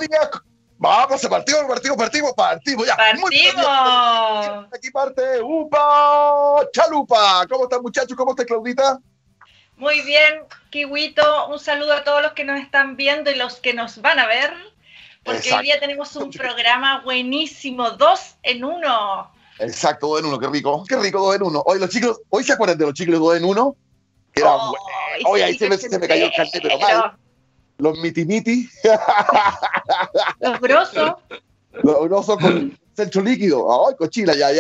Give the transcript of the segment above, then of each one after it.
línea. Vamos, partimos, ya. ¡Partimos! Aquí parte Upa Chalupa. ¿Cómo están, muchachos? ¿Cómo está Claudita? Muy bien, Kiwito. Un saludo a todos los que nos están viendo y los que nos van a ver. Porque hoy día tenemos un programa buenísimo, 2 en 1. Exacto, 2 en 1, qué rico, 2 en 1. Hoy se acuerdan de los chicles 2 en 1. Hoy ahí se me cayó el carnet, pero mal. Los miti-miti. Los brosos. Los brosos con centro líquido. Ay, cochila, ya.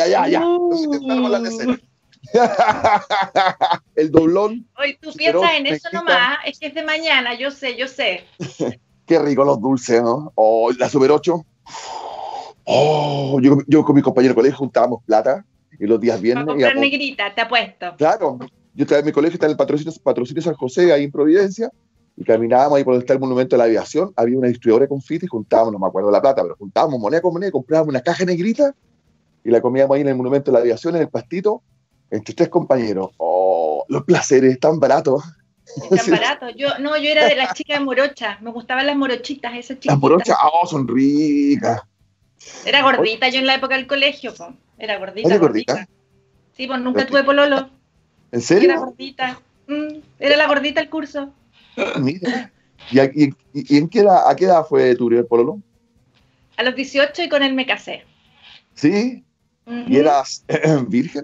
El doblón. Hoy tú piensas en eso nomás, es que es de mañana, yo sé. Qué rico los dulces, ¿no? Oh, la Super 8. Oh, yo con mis compañeros de colegio juntábamos plata y los días viernes. Para comprar negrita, te apuesto. Claro, yo estaba en mi colegio, estaba en el patrocinio San José, ahí en Providencia, y caminábamos ahí por donde está el monumento de la aviación. Había una distribuidora de confite y juntábamos, no me acuerdo la plata, pero juntábamos moneda con moneda, comprábamos una caja negrita y la comíamos ahí en el monumento de la aviación, en el pastito, entre 3 compañeros. Oh, los placeres tan baratos. Tan barato. Yo era de las chicas morochas. Me gustaban las morochitas, esas chiquitas. Las morochas, son ricas. Era gordita yo en la época del colegio, po. Era gordita. ¿Eres gordita? Sí, pues nunca tuve pololo. ¿En serio? Era gordita. Era la gordita el curso. Mira. ¿Y en a qué edad fue tu primer pololo? A los 18 y con él me casé. ¿Sí? ¿Y eras virgen?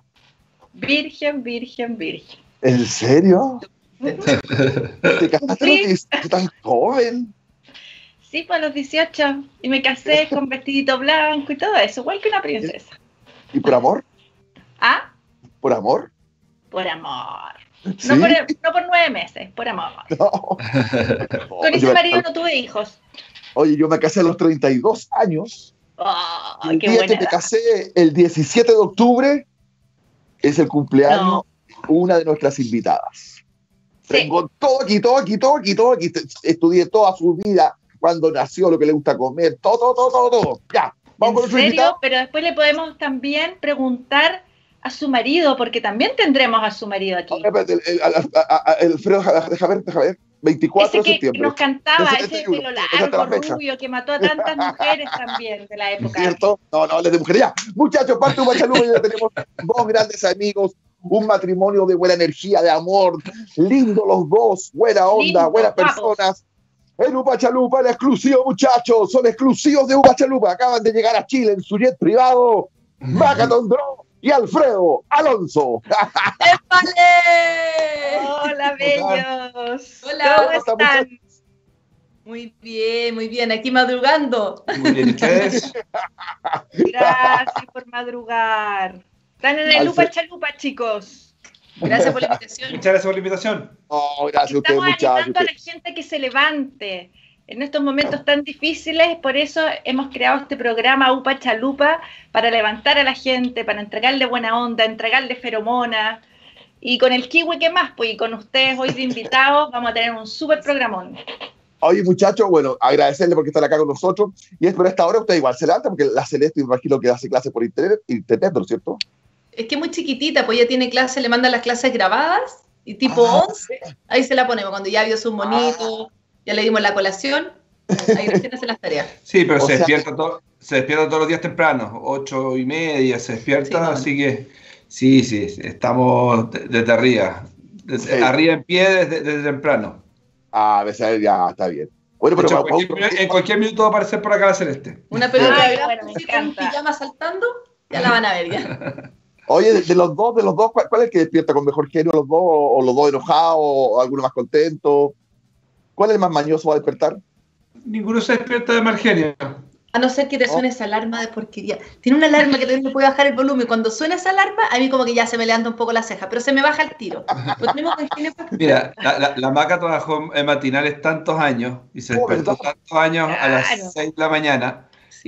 Virgen. ¿En serio? ¿Te casaste tan joven? Sí, pues a los 18. Y me casé con vestidito blanco y todo eso, igual que una princesa. ¿Y por amor? ¿Ah? ¿Por amor? Por amor. ¿Sí? No por 9 meses, por amor. No. Con ese marido no tuve hijos. Oye, yo me casé a los 32 años. Oh, el día que me casé, el 17 de octubre, es el cumpleaños de una de nuestras invitadas. Sí. Tengo todo aquí. Estudié toda su vida, cuando nació, lo que le gusta comer, todo. Ya, vamos con nuestro invitado. Pero después le podemos también preguntar a su marido, porque también tendremos a su marido aquí. Alfredo, déjame ver. 24 de septiembre. Que nos cantaba, ese pelo largo, rubio, que mató a tantas mujeres también de la época. ¿Cierto? No, es de mujeres. Ya, muchachos, parte Upa Chalupa, ya tenemos 2 grandes amigos, un matrimonio de buena energía, de amor, lindo los dos, buena onda, buenas personas. En Upa Chalupa, el exclusivo, muchachos, son exclusivos de Upa Chalupa. Acaban de llegar a Chile en su jet privado, Macaton Draw y Alfredo Alonso. ¡Épale! Hola, bellos. Hola, ¿cómo están? Muy bien, aquí madrugando. Muy bien, ¿ustedes? Gracias por madrugar. Están en el Upa Chalupa, chicos. Gracias por la invitación. Muchas gracias por la invitación. Gracias a ustedes, muchachos. Estamos animando a la gente que se levante en estos momentos tan difíciles, por eso hemos creado este programa Upa Chalupa, para levantar a la gente, para entregarle buena onda, entregarle feromonas, y con el Kiwi, ¿qué más? Pues y con ustedes hoy de invitados vamos a tener un súper programón. Oye, muchachos, bueno, agradecerle porque están acá con nosotros, y es por esta hora usted igual se levanta, porque la Celeste, imagino que hace clases por internet, ¿no es cierto? Es que es muy chiquitita, pues ella tiene clases, le mandan las clases grabadas, y tipo 11, ahí se la ponemos, cuando ya vio sus monitos, ya le dimos la colación, ahí recién hace las tareas. Sí, pero se despierta todos los días temprano, 8:30 se despierta, así que sí, estamos desde arriba, arriba en pie desde temprano. A veces ya está bien. Bueno, pero en cualquier minuto va a aparecer por acá la Celeste. Una pelota de gato, con un pijama saltando, ya la van a ver ya. Oye, de los dos, ¿cuál es el que despierta con mejor genio? ¿Los dos, o los dos enojados, o alguno más contento? ¿Cuál es el más mañoso a despertar? Ninguno se despierta de mal genio. A no ser que te suene esa alarma de porquería. Tiene una alarma que no puede bajar el volumen. Cuando suena esa alarma, a mí como que ya se me levanta un poco la ceja, pero se me baja el tiro. Pues tenemos buen genio. Mira, la Maca trabajó en matinales tantos años y se despertó tantos años a las 6 de la mañana.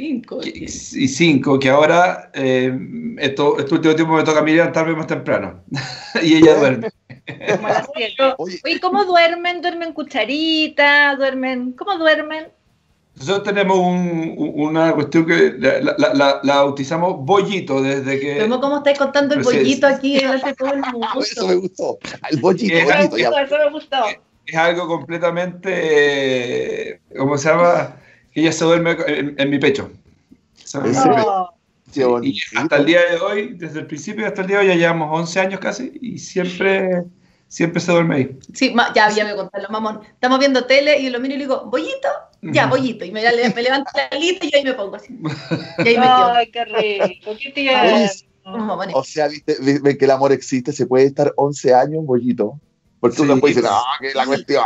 5, que ahora este último tiempo me toca a mí levantarme más temprano. Y ella duerme. Como las 7. Oye, ¿cómo duermen? ¿Duermen cucharita? ¿Cómo duermen? Nosotros tenemos una cuestión que la bautizamos bollito desde que... ¿Cómo estáis contando el bollito aquí delante de todo el mundo? Eso me gustó. El bollito. Eso me gustó. Es algo completamente, ¿cómo se llama? que ella se duerme en mi pecho. Y hasta el día de hoy, desde el principio hasta el día de hoy, ya llevamos 11 años casi, y siempre se duerme ahí. Sí, ya me contaron, mamón. Estamos viendo tele y lo miro y le digo, ¿bollito? Ya, bollito. Y me levanto la lista y yo ahí me pongo así. Y ahí me quedo. Ay, qué rico, qué tierno. O sea, ven que el amor existe, se puede estar 11 años, bollito. Porque tú no puedes decir, que la cuestión.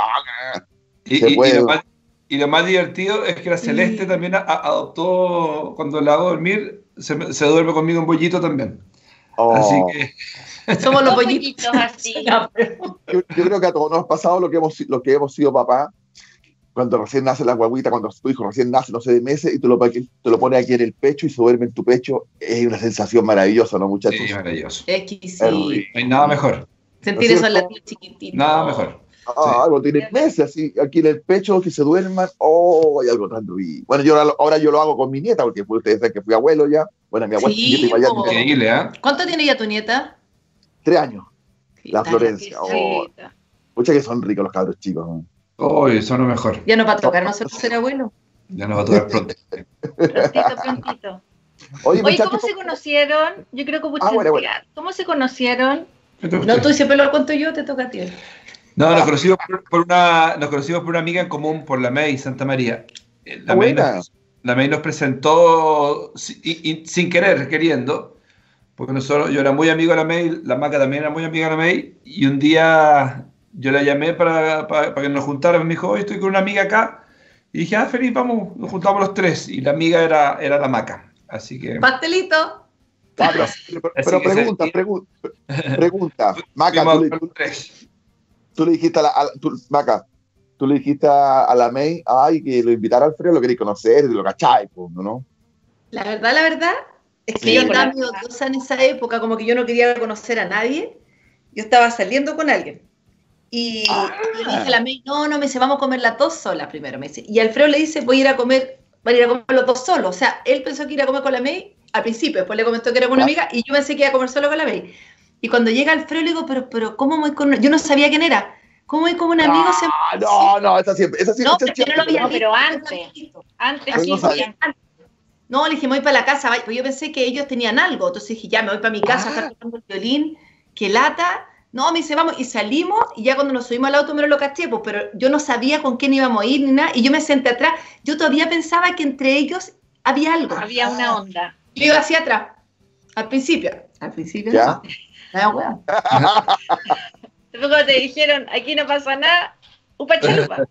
Y lo más divertido es que la Celeste también adoptó, cuando la hago dormir, se duerme conmigo en bollito también. Así que... Somos los bollitos así. Yo creo que a todos nos ha pasado lo que hemos sido papá, cuando recién nace la guaguita, cuando tu hijo recién nace, no sé, de meses, y tú lo pones aquí en el pecho y se duerme en tu pecho. Es una sensación maravillosa, ¿no, muchachos? Sí, maravilloso. Exquisito. No hay nada mejor. Sentir eso en la piel chiquitita. Nada mejor. Algo tiene meses, así, aquí en el pecho, que se duerman. Hay algo tan rico. Bueno, ahora yo lo hago con mi nieta, porque ustedes saben que fui abuelo ya. Bueno, mi abuela sí, nieta y increíble, ¿eh? ¿Cuánto tiene ya tu nieta? 3 años. La Florencia. Muchas que son ricos los cabros chicos, ¿no? Son lo mejor. Ya nos va a tocar nosotros ser abuelo. Ya nos va a tocar pronto. Prontito. Oye, ¿cómo se conocieron? Yo creo que ¿Cómo se conocieron? No, tú siempre lo cuento yo, te toca a ti. No, nos conocimos por una amiga en común, por la May Santa María. La May nos presentó sin querer, queriendo, porque yo era muy amigo de la May, la Maca también era muy amiga de la May, y un día yo la llamé para que nos juntáramos. Me dijo, hoy estoy con una amiga acá, y dije, Felipe, vamos, nos juntamos los tres, y la amiga era la Maca, así que... ¡Pastelito! Pero pregunta, Maca, tú le dijiste Maca, tú le dijiste a la May, que lo invitara al Alfredo, lo queréis conocer, lo cacháis, ¿no? La verdad, es que yo andaba miedosa en esa época, como que yo no quería conocer a nadie. Yo estaba saliendo con alguien. Y le dije a la May, no, me dice, vamos a comer las dos solas primero, me dice. Y Alfredo le dice, van a ir a comer los dos solos. O sea, él pensó que iba a comer con la May al principio, después le comentó que era con una amiga, y yo pensé que iba a comer solo con la May. Y cuando llega Alfredo le digo, pero ¿cómo voy con una? Yo no sabía quién era. ¿Cómo voy con un amigo? No, esa siempre. Pero antes sí. No, le dije, me voy para la casa, pues yo pensé que ellos tenían algo, entonces dije, ya, me voy para mi casa, a estar tocando el violín, que lata. No, me dice, vamos, y salimos, y ya cuando nos subimos al auto me lo caché, pues, pero yo no sabía con quién íbamos a ir ni nada, y yo me senté atrás. Yo todavía pensaba que entre ellos había algo. Había una onda. Yo iba hacia atrás, al principio. ¿Ya? Bueno. Luego te dijeron, aquí no pasa nada, upa chalupa.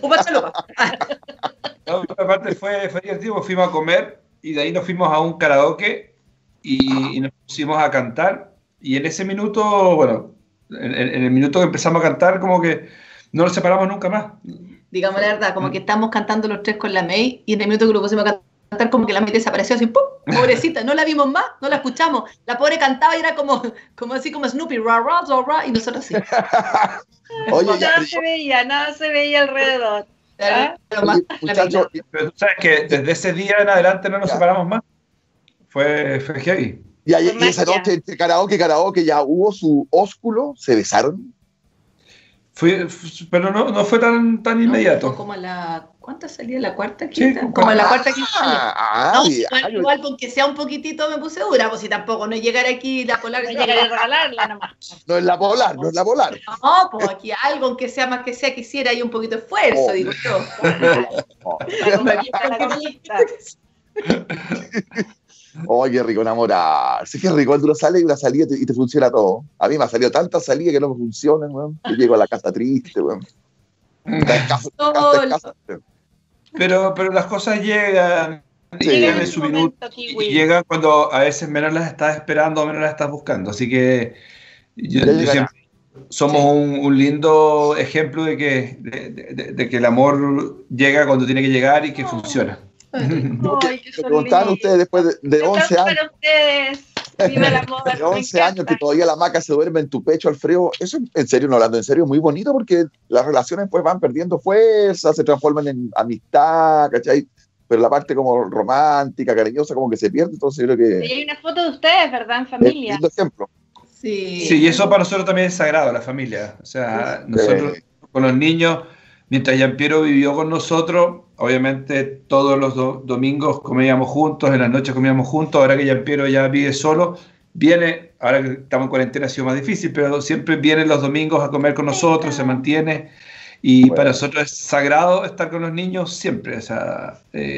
No, aparte fue divertido, fuimos a comer y de ahí nos fuimos a un karaoke y nos pusimos a cantar, y en ese minuto, bueno, en el minuto que empezamos a cantar, como que no nos separamos nunca más. Digamos la verdad, como que estamos cantando los tres con la May, y en el minuto que lo pusimos a cantar, como que la May desapareció así, ¡pum! Pobrecita, no la vimos más, no la escuchamos. La pobre cantaba y era como así como Snoopy, ra, ra, ra, ra, y nosotros así. Oye, nada se veía alrededor. Muchachos, pero tú sabes que desde ese día en adelante no nos separamos más. Fue heavy. Y esa noche entre karaoke ya hubo su ósculo, ¿se besaron? Pero no fue tan inmediato. Como ¿cuánto salía? ¿La cuarta quinta? Sí, como la cuarta quinta. Igual porque sea un poquitito me puse dura, pues si tampoco no es llegar aquí la polar. No llegar a regalarla nomás. No es la polar. No, pues aquí algo, aunque sea más que sea, quisiera hay un poquito de esfuerzo, digo yo. Qué rico enamorarse, qué rico cuando uno sale y una salida y te funciona todo. A mí me ha salido tantas salidas que no me funcionan, weón. Yo llego a la casa triste, weón. Pero las cosas llegan en su minuto, y llegan cuando a veces menos las estás esperando o menos las estás buscando. Así que yo siempre somos un lindo ejemplo de que el amor llega cuando tiene que llegar y que funciona. Lo contaban ustedes después de 11 años. Viva el amor, de 11 años que todavía la Maca se duerme en tu pecho, Alfredo. Eso, en serio, no hablando en serio, muy bonito, porque las relaciones pues van perdiendo fuerza, se transforman en amistad, ¿cachai? Pero la parte como romántica, cariñosa, como que se pierde. Entonces yo creo que... Y hay una foto de ustedes, ¿verdad? En familia. Lindo ejemplo. Sí, y eso para nosotros también es sagrado, la familia. O sea, nosotros con los niños mientras Giampiero vivió con nosotros, obviamente todos los domingos comíamos juntos, en las noches comíamos juntos. Ahora que Giampiero ya vive solo, viene, ahora que estamos en cuarentena ha sido más difícil, pero siempre viene los domingos a comer con nosotros, se mantiene. Y para nosotros es sagrado estar con los niños siempre. O sea,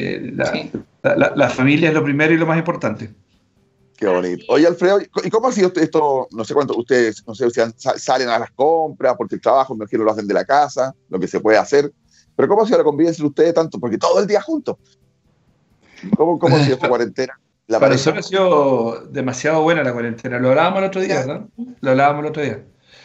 la familia es lo primero y lo más importante. Qué bonito. Oye, Alfredo, ¿y cómo ha sido esto? No sé cuánto ustedes, no sé si salen a las compras, porque el trabajo, me imagino, lo hacen de la casa, lo que se puede hacer. Pero ¿cómo ha sido la convivencia de ustedes tanto? Porque todo el día juntos. ¿Cómo ha sido esta cuarentena? Para nosotros ha sido demasiado buena la cuarentena. Lo hablábamos el otro día, ¿no? Lo hablábamos el otro día.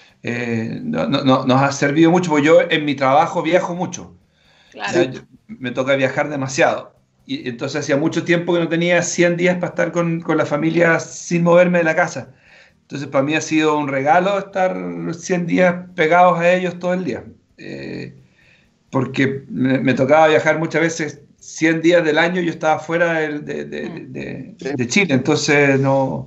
Nos ha servido mucho, porque yo en mi trabajo viajo mucho. Claro. O sea, me toca viajar demasiado. Y entonces hacía mucho tiempo que no tenía 100 días para estar con la familia sin moverme de la casa. Entonces para mí ha sido un regalo estar 100 días pegados a ellos todo el día. Porque me tocaba viajar muchas veces 100 días del año, yo estaba fuera de Chile, entonces no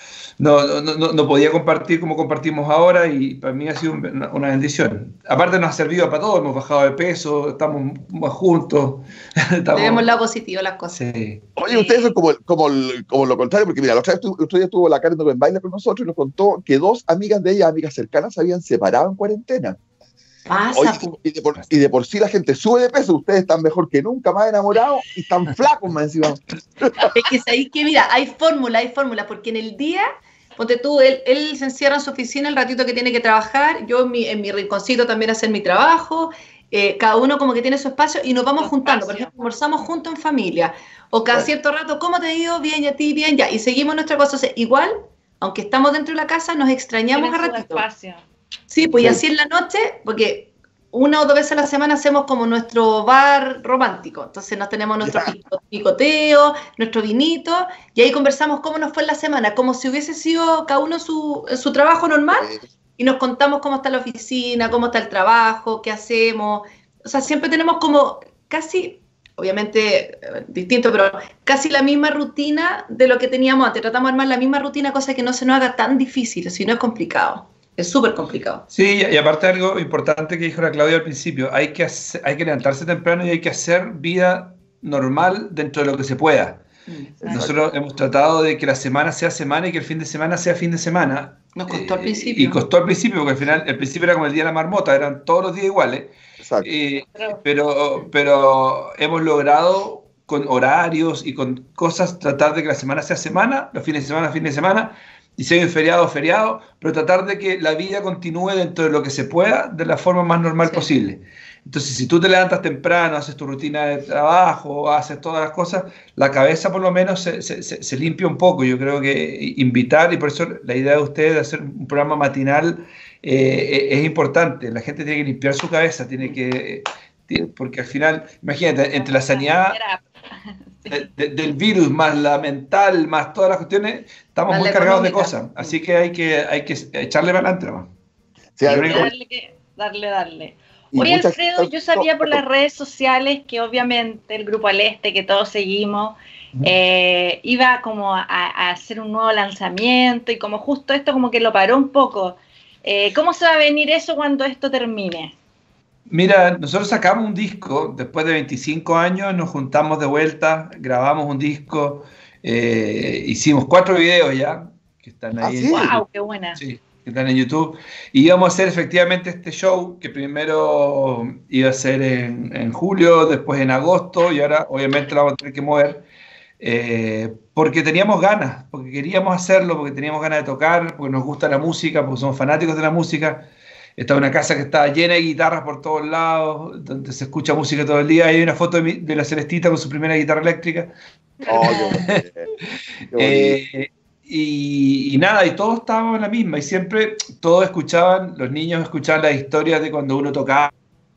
podía compartir como compartimos ahora, y para mí ha sido una bendición. Aparte nos ha servido para todo, hemos bajado de peso, estamos más juntos. Tenemos el lado positivo las cosas. Sí. Oye, ustedes son como lo contrario, porque mira, la otra día estuvo la Karen en baile con nosotros y nos contó que 2 amigas de ella, amigas cercanas, se habían separado en cuarentena. Pasa. Oye, y de por sí la gente sube de peso, ustedes están mejor que nunca, más enamorados y están flacos más encima. Es que ahí que mira, hay fórmula, porque en el día, ponte tú, él se encierra en su oficina el ratito que tiene que trabajar, yo en mi rinconcito también hacer mi trabajo, cada uno como que tiene su espacio y nos vamos juntando. Por ejemplo, almorzamos juntos en familia, o cada cierto rato, ¿cómo te digo? Bien, y a ti, bien, ya, y seguimos nuestra cosa. O sea, igual, aunque estamos dentro de la casa, nos extrañamos a ratito. Sí, pues y así en la noche, porque 1 o 2 veces a la semana hacemos como nuestro bar romántico. Entonces nos tenemos nuestro picoteo, nuestro vinito, y ahí conversamos cómo nos fue en la semana, como si hubiese sido cada uno su trabajo normal, y nos contamos cómo está la oficina, cómo está el trabajo, qué hacemos. O sea, siempre tenemos como casi, obviamente distinto, pero casi la misma rutina de lo que teníamos antes. Tratamos de armar la misma rutina, cosa que no se nos haga tan difícil, si no es complicado. Es súper complicado. Sí, y aparte algo importante que dijo la Claudia al principio, hay que levantarse temprano y hay que hacer vida normal dentro de lo que se pueda. Nosotros hemos tratado de que la semana sea semana y que el fin de semana sea fin de semana. Nos costó al principio. Y costó al principio, porque al final, el principio era como el día de la marmota, eran todos los días iguales. Exacto. Pero hemos logrado con horarios y con cosas tratar de que la semana sea semana, los fines de semana, fin de semana, y si hay un feriado, feriado, pero tratar de que la vida continúe dentro de lo que se pueda, de la forma más normal posible. Entonces, si tú te levantas temprano, haces tu rutina de trabajo, haces todas las cosas, la cabeza por lo menos se limpia un poco. Yo creo que invitar, y por eso la idea de ustedes de hacer un programa matinal es importante. La gente tiene que limpiar su cabeza, porque al final, imagínate, entre la sanidad del virus, más la mental, más todas las cuestiones, estamos muy cargados de cosas, así que hay que echarle para adelante nomás. Sí, darle. Oye, Alfredo, yo sabía por las redes sociales que obviamente el Grupo Aleste, que todos seguimos, iba como a hacer un nuevo lanzamiento, y como justo esto como que lo paró un poco. ¿Cómo se va a venir eso cuando esto termine? Mira, nosotros sacamos un disco, después de 25 años nos juntamos de vuelta, grabamos un disco, hicimos 4 videos ya, que están ahí. ¿Sí? ¡Wow! ¡Qué buena! Sí, que están en YouTube. Y íbamos a hacer efectivamente este show, que primero iba a ser en julio, después en agosto, y ahora obviamente lo vamos a tener que mover, porque teníamos ganas, porque queríamos hacerlo, porque teníamos ganas de tocar, porque nos gusta la música, porque somos fanáticos de la música. Esta es una casa que está llena de guitarras por todos lados, donde se escucha música todo el día. Hay una foto de la Celestita con su primera guitarra eléctrica. Oh, y nada, y todos estábamos en la misma, y siempre todos escuchaban, los niños escuchaban las historias de cuando uno tocaba.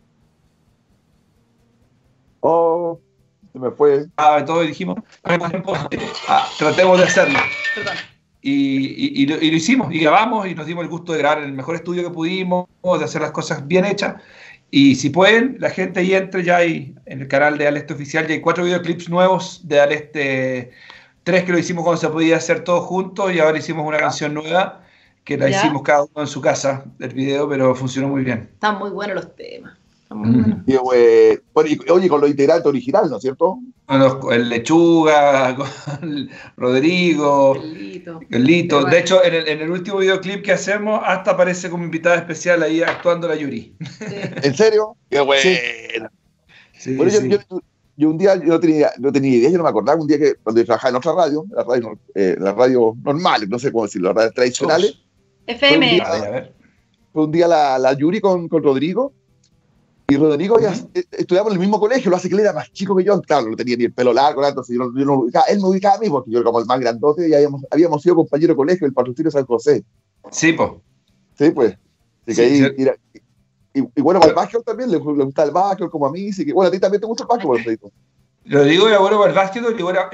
Oh, se me fue. Todos dijimos, tratemos de hacerlo. Perdón. Y lo hicimos, y grabamos, y nos dimos el gusto de grabar en el mejor estudio que pudimos, de hacer las cosas bien hechas. Y si pueden, la gente ahí entre, ya hay en el canal de Aleste Oficial, ya hay 4 videoclips nuevos de Aleste, 3 que lo hicimos cuando se podía hacer todos juntos, y ahora hicimos una canción nueva, que la hicimos cada uno en su casa, el video, pero funcionó muy bien. Están muy buenos los temas. Y, oye, con los integrantes originales, ¿no es cierto? Con el Lechuga, con Rodrigo, el Lito. De hecho, en el último videoclip que hacemos, hasta aparece como invitada especial ahí actuando la Yuri. Sí. ¿En serio? ¡Qué bueno! Sí, bueno, sí. Yo un día no tenía idea, yo no me acordaba, un día que cuando yo trabajaba en otra radio, la radio normal, no sé cómo decirlo, las radios tradicionales. FM. Fue un día la Yuri con Rodrigo, y Rodrigo ya estudiamos en el mismo colegio, lo hace que él era más chico que yo, claro, no tenía ni el pelo largo, entonces yo no ubicaba, él me ubicaba a mí, porque yo era como el más grandote, y habíamos sido compañeros de colegio, el Patrocinio San José. Sí, pues. Sí, pues. Así que ahí, y bueno, para el básquetbol también, le gusta el básquetbol como a mí, así que bueno, a ti también te gusta el básquetbol, Fredito. Lo digo, era bueno para el básquetbol,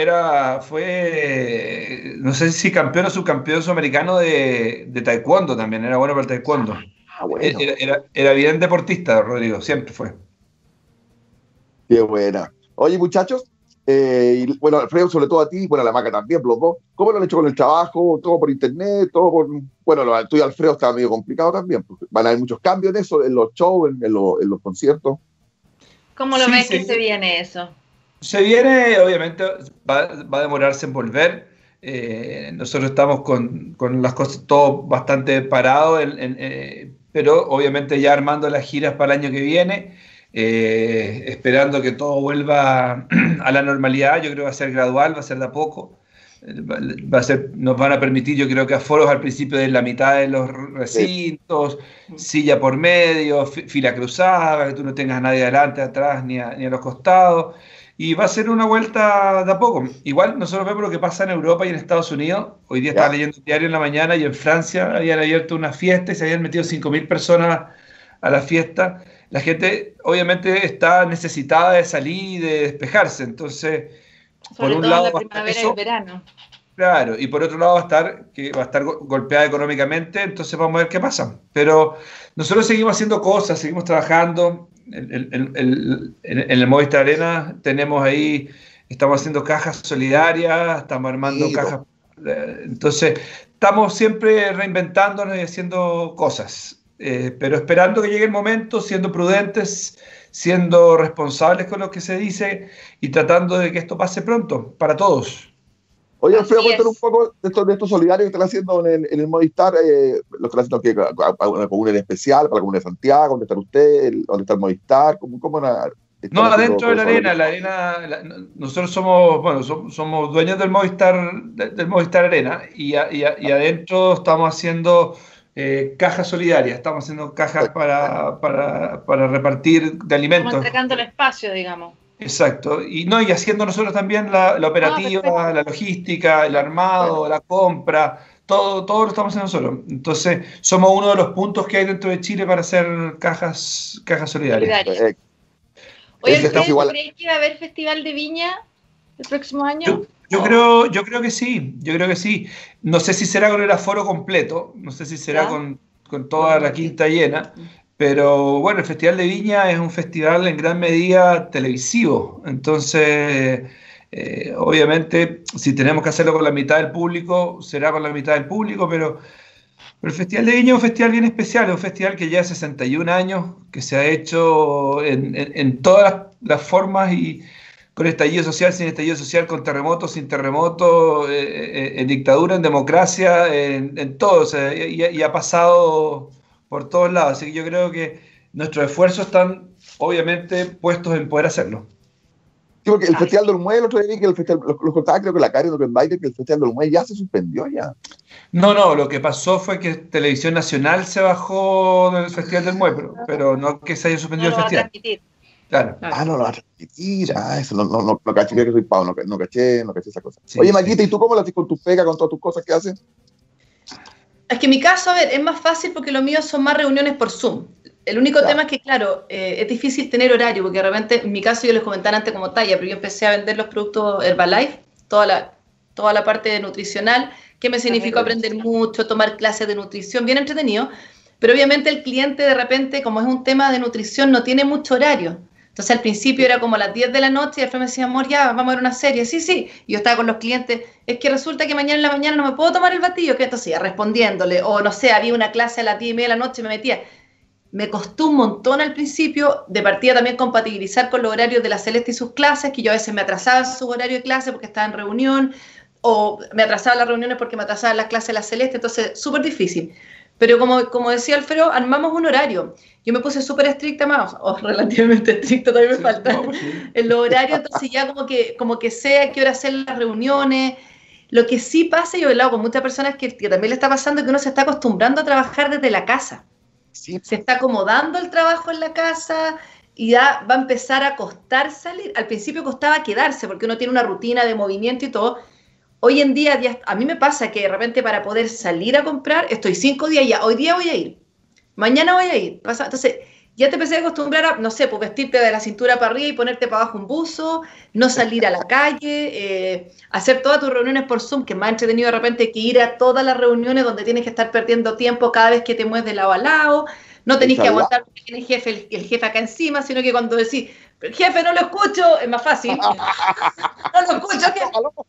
fue, no sé si campeón o subcampeón sudamericano de taekwondo también, era bueno para el taekwondo. Bueno. Era bien deportista, Rodrigo, siempre fue. Qué buena. Oye, muchachos, y bueno, Alfredo, sobre todo a ti, bueno, a la Maca también, los dos, ¿cómo lo han hecho con el trabajo? ¿Todo por internet? Bueno, lo tuyo, Alfredo, está medio complicado también, porque van a haber muchos cambios en eso, en los shows, en los conciertos. ¿Cómo lo ves que se viene eso? Se viene, obviamente, va a demorarse en volver. Nosotros estamos con las cosas todo bastante parado, pero obviamente ya armando las giras para el año que viene, esperando que todo vuelva a la normalidad. Yo creo que va a ser gradual, va a ser de a poco. Nos van a permitir, yo creo que aforos al principio de la mitad de los recintos, silla por medio, fila cruzada, que tú no tengas a nadie adelante, atrás ni a los costados. Y va a ser una vuelta de a poco. Igual nosotros vemos lo que pasa en Europa y en Estados Unidos. Hoy día estaba leyendo el diario en la mañana y en Francia habían abierto una fiesta y se habían metido 5.000 personas a la fiesta. La gente obviamente está necesitada de salir y de despejarse. Entonces, sobre por un lado, la primavera y el verano. Claro, y por otro lado va a estar golpeada económicamente, entonces vamos a ver qué pasa. Pero nosotros seguimos haciendo cosas, seguimos trabajando. En el Movistar Arena estamos haciendo cajas solidarias, estamos armando cajas. Entonces, estamos siempre reinventándonos y haciendo cosas, pero esperando que llegue el momento, siendo prudentes, siendo responsables con lo que se dice y tratando de que esto pase pronto para todos. Oye, Alfredo, cuéntanos un poco de estos solidarios que están haciendo en el Movistar, lo que están haciendo aquí, para una comuna en especial, para la comuna de Santiago, ¿dónde está usted? ¿Dónde está el Movistar? ¿Cómo no, adentro de la arena, nosotros somos dueños del Movistar Arena y adentro estamos haciendo cajas solidarias, estamos haciendo cajas para repartir de alimentos. Estamos entregando el espacio, digamos. Exacto, y haciendo nosotros también la operativa, la logística, el armado, la compra, todo lo estamos haciendo nosotros. Entonces, somos uno de los puntos que hay dentro de Chile para hacer cajas solidarias. Oye, ¿ustedes creen que va a haber Festival de Viña el próximo año? Yo creo que sí, No sé si será con el aforo completo, no sé si será con toda la quinta llena. Pero bueno, el Festival de Viña es un festival en gran medida televisivo, entonces obviamente si tenemos que hacerlo con la mitad del público, será con la mitad del público, pero el Festival de Viña es un festival bien especial, es un festival que lleva 61 años, que se ha hecho en todas las formas y con estallido social, sin estallido social, con terremoto, sin terremoto, en dictadura, en democracia, en todo, o sea, y ha pasado por todos lados, así que yo creo que nuestros esfuerzos están obviamente puestos en poder hacerlo. Sí, porque el Festival del Olmué, el otro día que el festival, lo contaba creo que la Karen, que el Festival del Olmué ya se suspendió ya. No, lo que pasó fue que Televisión Nacional se bajó del Festival del Olmué, pero no que se haya suspendido el festival. Claro. No lo va a transmitir. Eso no caché, que soy pavo, no caché esa cosa. Sí, oye, Maquita, ¿y tú cómo lo haces con tus pegas, con todas tus cosas que haces? Es que en mi caso, a ver, es más fácil porque lo mío son más reuniones por Zoom. El único tema es que, claro, es difícil tener horario, porque de repente, en mi caso, yo les comentaba antes como talla, pero yo empecé a vender los productos Herbalife, toda la parte nutricional, que me significó aprender mucho, tomar clases de nutrición, bien entretenido, pero obviamente el cliente de repente, como es un tema de nutrición, no tiene mucho horario. Entonces al principio era como a las 10 de la noche y después me decía, amor, ya, vamos a ver una serie. Sí. Y yo estaba con los clientes, es que resulta que mañana en la mañana no me puedo tomar el batido, que entonces ya respondiéndole, o no sé, había una clase a las 10:30 de la noche y me metía. me costó un montón al principio, de partida también compatibilizar con los horarios de la Celeste y sus clases, que yo a veces me atrasaba en su horario de clase porque estaba en reunión, o me atrasaba en las reuniones porque me atrasaba en las clases de la Celeste, entonces súper difícil. Pero como decía Alfredo, armamos un horario. Yo me puse súper estricta más, o relativamente estricta, todavía me falta, en los horarios, entonces ya como que sé a qué hora hacer las reuniones. Lo que sí pasa, yo he hablado con muchas personas que también le está pasando, que uno se está acostumbrando a trabajar desde la casa. Sí. Se está acomodando el trabajo en la casa y ya va a empezar a costar salir. Al principio costaba quedarse porque uno tiene una rutina de movimiento y todo. Hoy en día, a mí me pasa que de repente para poder salir a comprar, estoy 5 días ya, hoy día voy a ir, mañana voy a ir. Entonces, ya te empecé a acostumbrar a, no sé, pues vestirte de la cintura para arriba y ponerte para abajo un buzo, no salir a la calle, hacer todas tus reuniones por Zoom, que es más entretenido de repente que ir a todas las reuniones donde tienes que estar perdiendo tiempo cada vez que te mueves de lado a lado, no tenés que aguantar porque tiene el jefe acá encima, sino que cuando decís, el jefe no lo escucho, es más fácil. No lo escucho, ¿qué?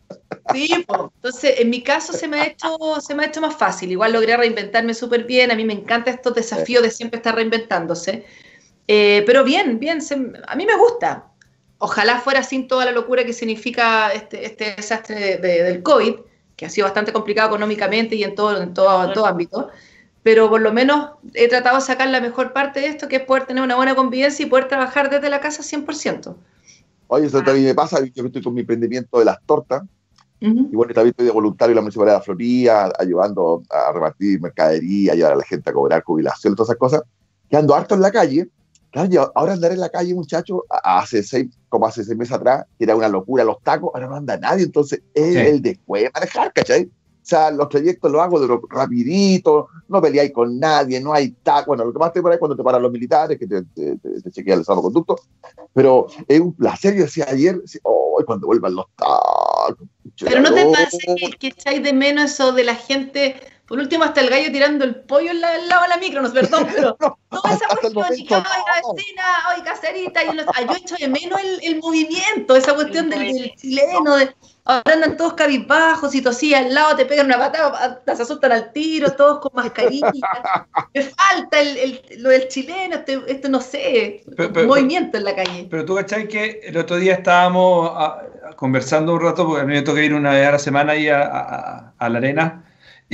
Sí, pues. Entonces, en mi caso se me ha hecho más fácil. Igual logré reinventarme súper bien. A mí me encantan estos desafíos de siempre estar reinventándose. Pero bien, a mí me gusta. Ojalá fuera sin toda la locura que significa este desastre del COVID, que ha sido bastante complicado económicamente y en todo ámbito. Pero por lo menos he tratado de sacar la mejor parte de esto, que es poder tener una buena convivencia y poder trabajar desde la casa 100%. Oye, eso también me pasa. Yo estoy con mi emprendimiento de las tortas. Y bueno, también estoy de voluntario en la Municipalidad de la Florida, ayudando a repartir mercadería, ayudar a la gente a cobrar jubilación, todas esas cosas. Que ando harto en la calle. Claro, ahora andar en la calle, muchacho, hace 6 meses atrás, que era una locura los tacos, ahora no anda nadie, entonces es el después de manejar, ¿cachai? O sea, los trayectos los hago rapidito, no peleáis con nadie, no hay tacos. Bueno, lo que más te para es cuando te paran los militares, que te chequean el salvoconducto, pero es un placer. Yo decía ayer, cuando vuelvan los tacos. Pero no te pasa que echáis de menos eso de la gente, por último hasta el gallo tirando el pollo al lado de la micro, perdón, pero toda esa cuestión, y que hoy vecina, hoy caserita, yo echo de menos el movimiento, esa cuestión del chileno, ahora andan todos cabizbajos y tosías al lado, te pegan una patada, se asustan al tiro, todos con mascarilla. Me falta lo del chileno, no sé, movimiento en la calle. Pero tú, ¿cachai? Que el otro día estábamos conversando un rato, porque a mí me toca ir una vez a la semana ahí a la arena,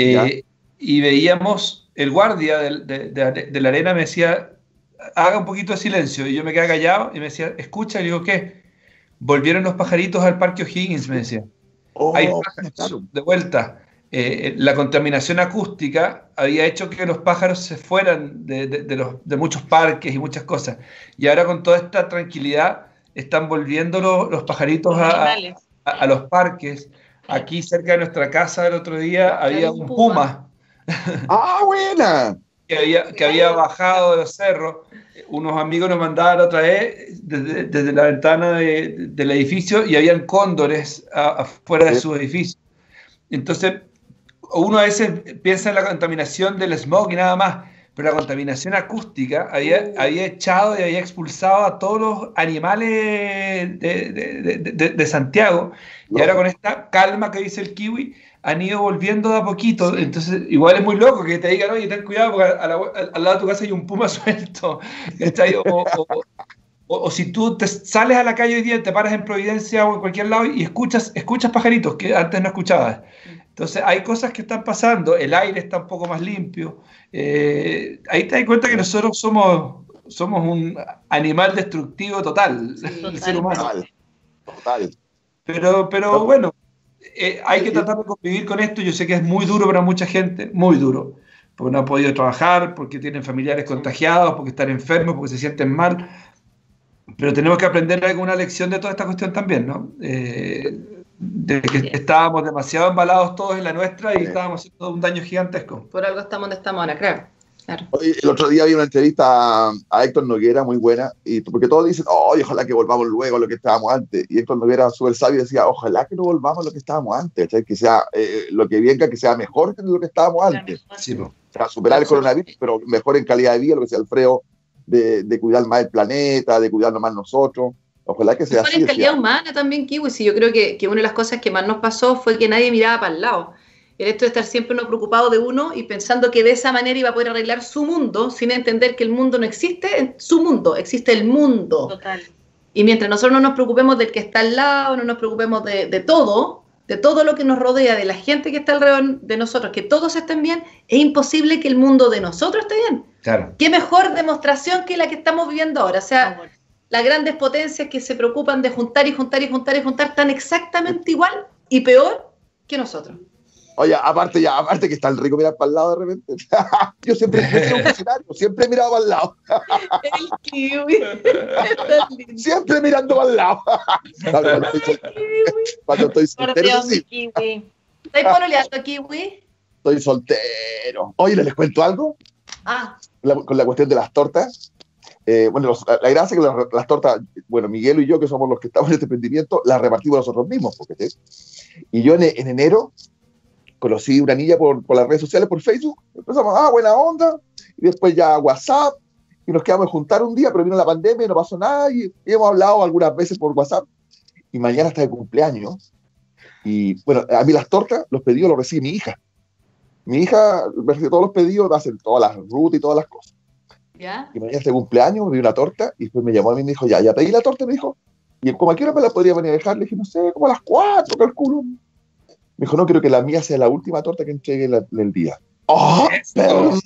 y veíamos el guardia de la arena, me decía, haga un poquito de silencio, y yo me quedé callado, y me decía, escucha, y le digo, ¿qué? Volvieron los pajaritos al Parque O'Higgins, me decía. Hay pájaros de vuelta. La contaminación acústica había hecho que los pájaros se fueran de muchos parques y muchas cosas. Y ahora con toda esta tranquilidad están volviendo los pajaritos a los parques. Aquí cerca de nuestra casa el otro día había un puma. ¡Ah, buena! que había bajado de los cerros. Unos amigos nos mandaban otra vez desde la ventana del edificio y habían cóndores afuera de su edificio. Entonces, uno a veces piensa en la contaminación del smog y nada más, pero la contaminación acústica había echado y había expulsado a todos los animales de Santiago. Y ahora con esta calma que dice el kiwi, han ido volviendo de a poquito. Entonces, igual es muy loco que te digan, oye, ten cuidado porque al lado de tu casa hay un puma suelto. O si tú te sales a la calle hoy día, te paras en Providencia o en cualquier lado y escuchas pajaritos que antes no escuchabas. Entonces, hay cosas que están pasando, el aire está un poco más limpio. Ahí te das cuenta que nosotros somos un animal destructivo total, el ser humano. Total. Pero bueno, hay que tratar de convivir con esto. Yo sé que es muy duro para mucha gente, muy duro, porque no han podido trabajar, porque tienen familiares contagiados, porque están enfermos, porque se sienten mal. Pero tenemos que aprender alguna lección de toda esta cuestión también, ¿no? De que estábamos demasiado embalados todos en la nuestra y estábamos haciendo un daño gigantesco. Por algo estamos donde estamos ahora, claro. Oye, el otro día vi una entrevista a Héctor Noguera muy buena, porque todos dicen, ojalá que volvamos luego a lo que estábamos antes. Y Héctor Noguera, súper sabio, decía, ojalá que no volvamos a lo que estábamos antes, ¿sabes? Que sea lo que venga, que sea mejor que lo que estábamos antes. Sí, o sea, superar el coronavirus, pero mejor en calidad de vida, lo que decía Alfredo, de cuidar más el planeta, de cuidarnos más nosotros. Ojalá que sea así. En calidad humana también, Kiwi. Sí, yo creo que una de las cosas que más nos pasó fue que nadie miraba para el lado. el hecho de estar siempre uno preocupado de uno y pensando que de esa manera iba a poder arreglar su mundo, sin entender que el mundo no existe, su mundo, existe el mundo. Total. Y mientras nosotros no nos preocupemos del que está al lado, no nos preocupemos de todo lo que nos rodea, de la gente que está alrededor de nosotros, que todos estén bien, es imposible que el mundo de nosotros esté bien. Claro. ¿Qué mejor demostración que la que estamos viviendo ahora? O sea, las grandes potencias que se preocupan de juntar y juntar y juntar y juntar están exactamente igual y peor que nosotros. Oye, aparte que está el rico mirar para el lado de repente. Yo siempre he sido un funcionario, siempre he mirado para el lado. El kiwi. Siempre mirando para el lado. Cuando estoy soltero, sí. ¿Estáis pololeando, kiwi? Estoy soltero. Oye, ¿les cuento algo? Con la cuestión de las tortas. Bueno, la gracia es que las tortas, bueno, Miguel y yo, que somos los que estamos en este emprendimiento, las repartimos nosotros mismos. Y yo en enero conocí una niña por las redes sociales, por Facebook. Empezamos, buena onda. Y después ya WhatsApp. Y nos quedamos de juntar un día, pero vino la pandemia y no pasó nada. Y hemos hablado algunas veces por WhatsApp. Y mañana está de cumpleaños. Y bueno, a mí las tortas, los pedidos los recibe mi hija. Mi hija recibe todos los pedidos, hacen todas las rutas y todas las cosas. ¿Ya? Y mañana está de cumpleaños, me dio una torta. Y después me llamó a mí y me dijo, ya pedí la torta. Me dijo, ¿y como a qué hora me la podría venir a dejar? Le dije, no sé, como a las 4, calculo. Me dijo, no, quiero que la mía sea la última torta que entregue el día. ¡Oh, perdón!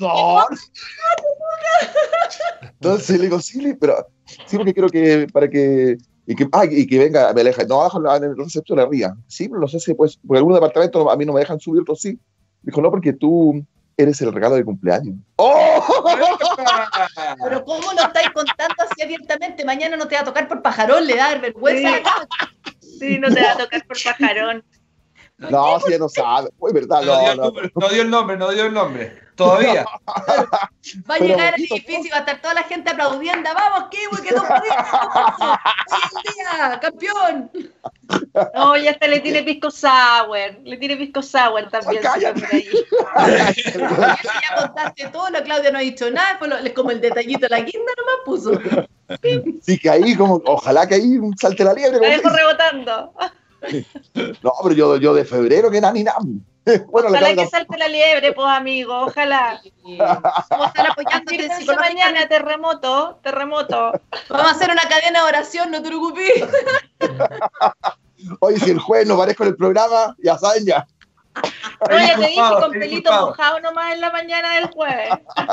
Entonces le digo, sí, pero sí, porque quiero que, para que, y que venga, me aleja. No, abajo en el recepción de arriba. Sí, pero no sé si pues, porque algunos departamentos a mí no me dejan subir, otros sí. Me dijo, no, porque tú eres el regalo de cumpleaños. ¡Oh! Pero ¿cómo lo estáis contando así abiertamente? Mañana no te va a tocar por pajarón, le da vergüenza. Sí, no te va a tocar por pajarón. No, si ya no sabe. Uy, verdad, no dio el nombre. Todavía. Va a llegar al edificio y va a estar toda la gente aplaudiendo. ¡Vamos, Kiwi, que no pudimos! ¡Hoy el día, campeón! No, ya hasta le tiene pisco sour. Le tiene pisco sour también. ¡Cállate! Ya contaste todo, la Claudia no ha dicho nada. Fue como el detallito de la guinda nomás puso. Sí, que ahí, como, ojalá que ahí salte la liebre. La dejo rebotando. No, pero yo de febrero que nada ni nada. Bueno, ojalá que salte la liebre, pues, amigo, ojalá. Vamos a estar apoyándote mañana, terremoto. Vamos a hacer una cadena de oración, no te preocupes. Oye, si el jueves no aparezco en el programa, ya saben ya. No, ya te dije, con pelito mojado nomás en la mañana del jueves.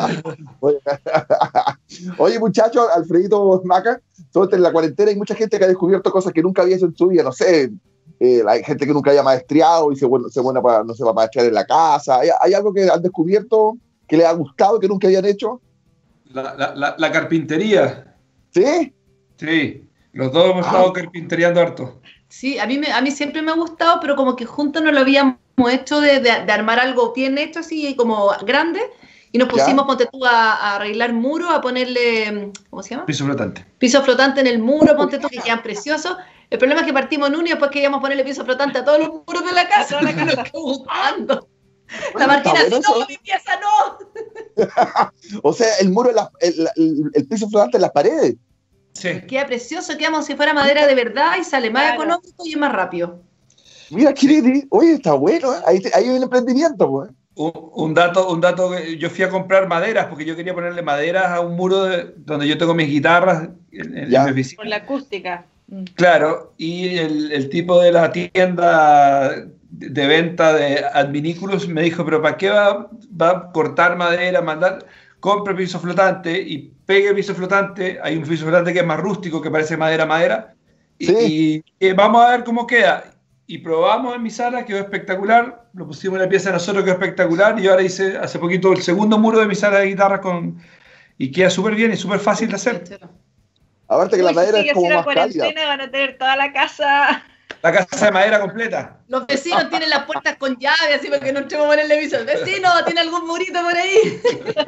Oye, muchachos, Alfredito Maca, en la cuarentena hay mucha gente que ha descubierto cosas que nunca había hecho en su vida, no sé. Hay gente que nunca haya maestriado y se buena para, no sé, para maestrear en la casa. ¿Hay algo que han descubierto que les ha gustado que nunca habían hecho? La carpintería. ¿Sí? Sí, los dos hemos estado carpinteriando harto. Sí, a mí siempre me ha gustado, pero como que juntos no lo habíamos hecho de armar algo bien hecho, así como grande, y nos pusimos, ponte tú, a arreglar muros, a ponerle, ¿cómo se llama? Piso flotante. Piso flotante en el muro, ponte tú, que quedan preciosos. El problema es que partimos en uno y después queríamos ponerle piso flotante a todos los muros de la casa. La Martina, no, mi pieza no. O sea, el muro, el piso flotante en las paredes. Sí. Queda precioso, queda como si fuera madera de verdad y sale más económico y es más rápido. Mira, Kiriti, oye, está bueno, ¿eh? Ahí hay un emprendimiento, pues. Un dato, yo fui a comprar maderas porque yo quería ponerle maderas a un muro donde yo tengo mis guitarras en mi oficina. Por la acústica. Claro, y el tipo de la tienda de venta de adminículos me dijo, pero ¿para qué va a cortar madera, mandar? Compre piso flotante y pegue piso flotante. Hay un piso flotante que es más rústico, que parece madera. Sí. Y vamos a ver cómo queda. Y probamos en mi sala, quedó espectacular. Lo pusimos en la pieza de nosotros, quedó espectacular. Y ahora hice hace poquito el segundo muro de mi sala de guitarra y queda súper bien y súper fácil de hacer. Aparte que la madera es como más cálida. Van a tener toda la casa. La casa de madera completa. Los vecinos tienen las puertas con llave, así para que no entremos a ponerle aviso. Vecino, ¿tiene algún murito por ahí?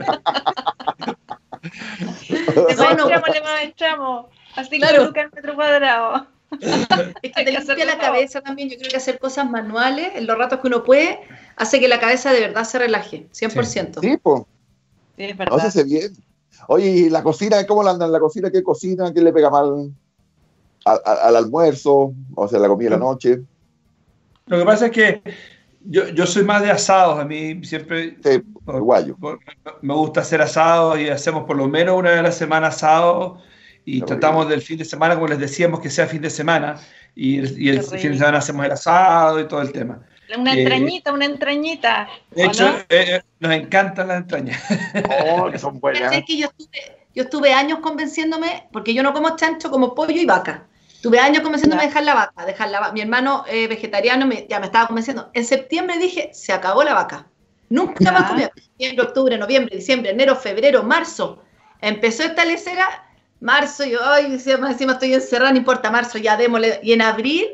Le maestramos. Así claro. Que el metro cuadrado. Es que te limpia la cabeza también. Yo creo que hacer cosas manuales, en los ratos que uno puede, hace que la cabeza de verdad se relaje, 100%. Sí, pues. Sí, es verdad. No sé bien. Oye, ¿y la cocina? ¿Cómo la andan en la cocina? ¿Qué cocina? ¿Qué le pega mal al almuerzo? O sea, la comida de la noche. Lo que pasa es que Yo soy más de asados, a mí siempre uruguayo. Me gusta hacer asados y hacemos por lo menos una vez a la semana asados y tratamos del fin de semana, como les decíamos, que sea fin de semana y el fin de semana hacemos el asado y todo el tema. Una entrañita. De hecho, nos encantan las entrañas. Oh, que son buenas. Es que yo estuve años convenciéndome, porque yo no como chancho, como pollo y vaca. Estuve años convenciéndome de dejar la vaca. Mi hermano vegetariano ya me estaba convenciendo. En septiembre dije, se acabó la vaca. Nunca más comía. Septiembre, octubre, noviembre, diciembre, enero, febrero, marzo. Empezó esta lecera, marzo, yo, ay, encima estoy encerrada, no importa, marzo, ya démosle. Y en abril,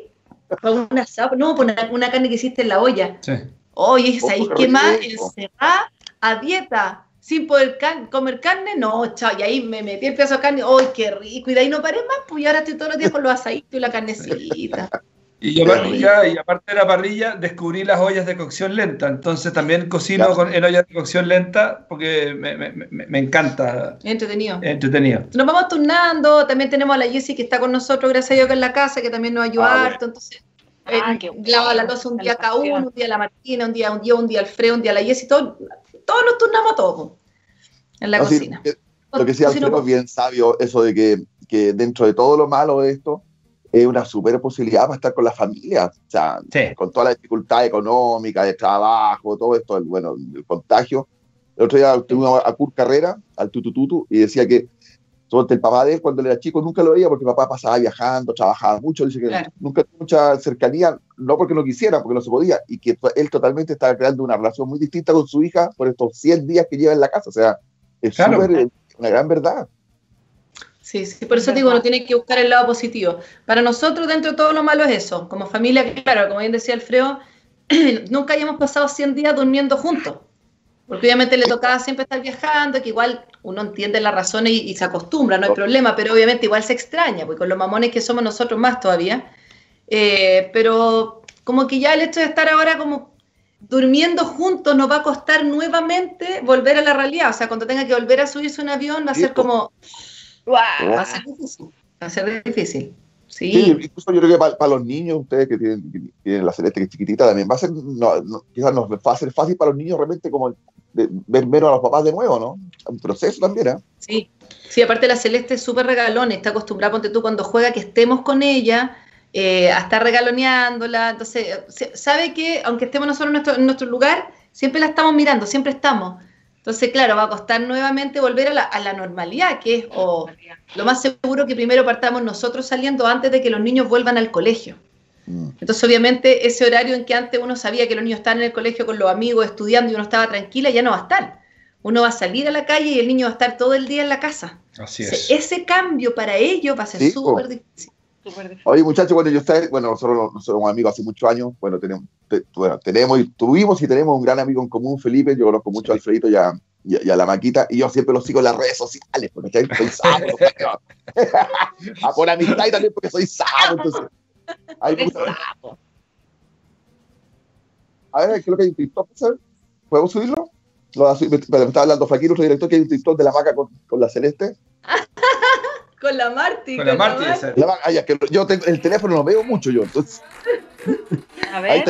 una carne que hiciste en la olla. Sí. Oye, ¿sabéis qué más? Encerrada, a dieta, sin poder comer carne, no, chao. Y ahí me metí el pedazo de carne, ¡ay, qué rico! Y de ahí no paré más, pues y ahora estoy todos los días con los asaditos y la carnecita. Y aparte de la parrilla, descubrí las ollas de cocción lenta. Entonces también cocino en ollas de cocción lenta porque me encanta. Entretenido. Entretenido. Nos vamos turnando. También tenemos a la Jessie que está con nosotros, gracias a Dios, que en la casa, que también nos ayuda harto. Entonces, lava la loza un día cada uno, un día la Martina, un día Alfredo, un día la Jessie. Todos nos turnamos todos en la cocina. Sí, lo que decía Alfredo es bien sabio, eso de que dentro de todo lo malo de esto, es una super posibilidad para estar con la familia, o sea, con toda la dificultad económica, de trabajo, todo esto, el contagio. El otro día tuvimos a Kurt Carrera, al Tutututu, y decía que el papá de él, cuando él era chico, nunca lo veía porque el papá pasaba viajando, trabajaba mucho, dice que nunca tuvo mucha cercanía, no porque no quisiera, porque no se podía, y que él totalmente estaba creando una relación muy distinta con su hija por estos 100 días que lleva en la casa, o sea, es una gran verdad. Sí, por eso digo, uno tiene que buscar el lado positivo. Para nosotros, dentro de todo lo malo es eso. Como familia, claro, como bien decía Alfredo, nunca hayamos pasado 100 días durmiendo juntos. Porque obviamente le tocaba siempre estar viajando, que igual uno entiende las razones y se acostumbra, no hay problema, pero obviamente igual se extraña, porque con los mamones que somos nosotros más todavía. Pero como que ya el hecho de estar ahora como durmiendo juntos nos va a costar nuevamente volver a la realidad. O sea, cuando tenga que volver a subirse un avión va a ser como... Va a ser difícil. Sí, incluso yo creo que para los niños, ustedes que tienen la Celeste que es chiquitita, también va a ser, quizás nos va a ser fácil para los niños realmente como ver menos a los papás de nuevo, ¿no? Un proceso también, ¿eh? Sí, aparte la Celeste es súper regalona, está acostumbrada, ponte tú, cuando juega que estemos con ella, a estar regaloneándola, entonces sabe que aunque estemos nosotros en nuestro lugar, siempre la estamos mirando, siempre estamos. Entonces, claro, va a costar nuevamente volver a la normalidad, que es lo más seguro que primero partamos nosotros saliendo antes de que los niños vuelvan al colegio. Entonces, obviamente, ese horario en que antes uno sabía que los niños estaban en el colegio con los amigos estudiando y uno estaba tranquila, ya no va a estar. Uno va a salir a la calle y el niño va a estar todo el día en la casa. Así es. Ese cambio para ellos va a ser súper difícil. Oye, muchachos, nosotros somos amigos hace muchos años, tuvimos y tenemos un gran amigo en común, Felipe. Yo conozco mucho a Alfredito y a la Maquita, y yo siempre los sigo en las redes sociales, porque soy sapo, por amistad y también porque soy sapo, entonces a ver, creo que hay un TikTok, ¿sabes? ¿Podemos subirlo? Me estaba hablando Flaquito, otro director, que hay un TikTok de la Maca con la Celeste. Con la Marti. Yo tengo el teléfono, lo veo mucho yo, entonces. A ver.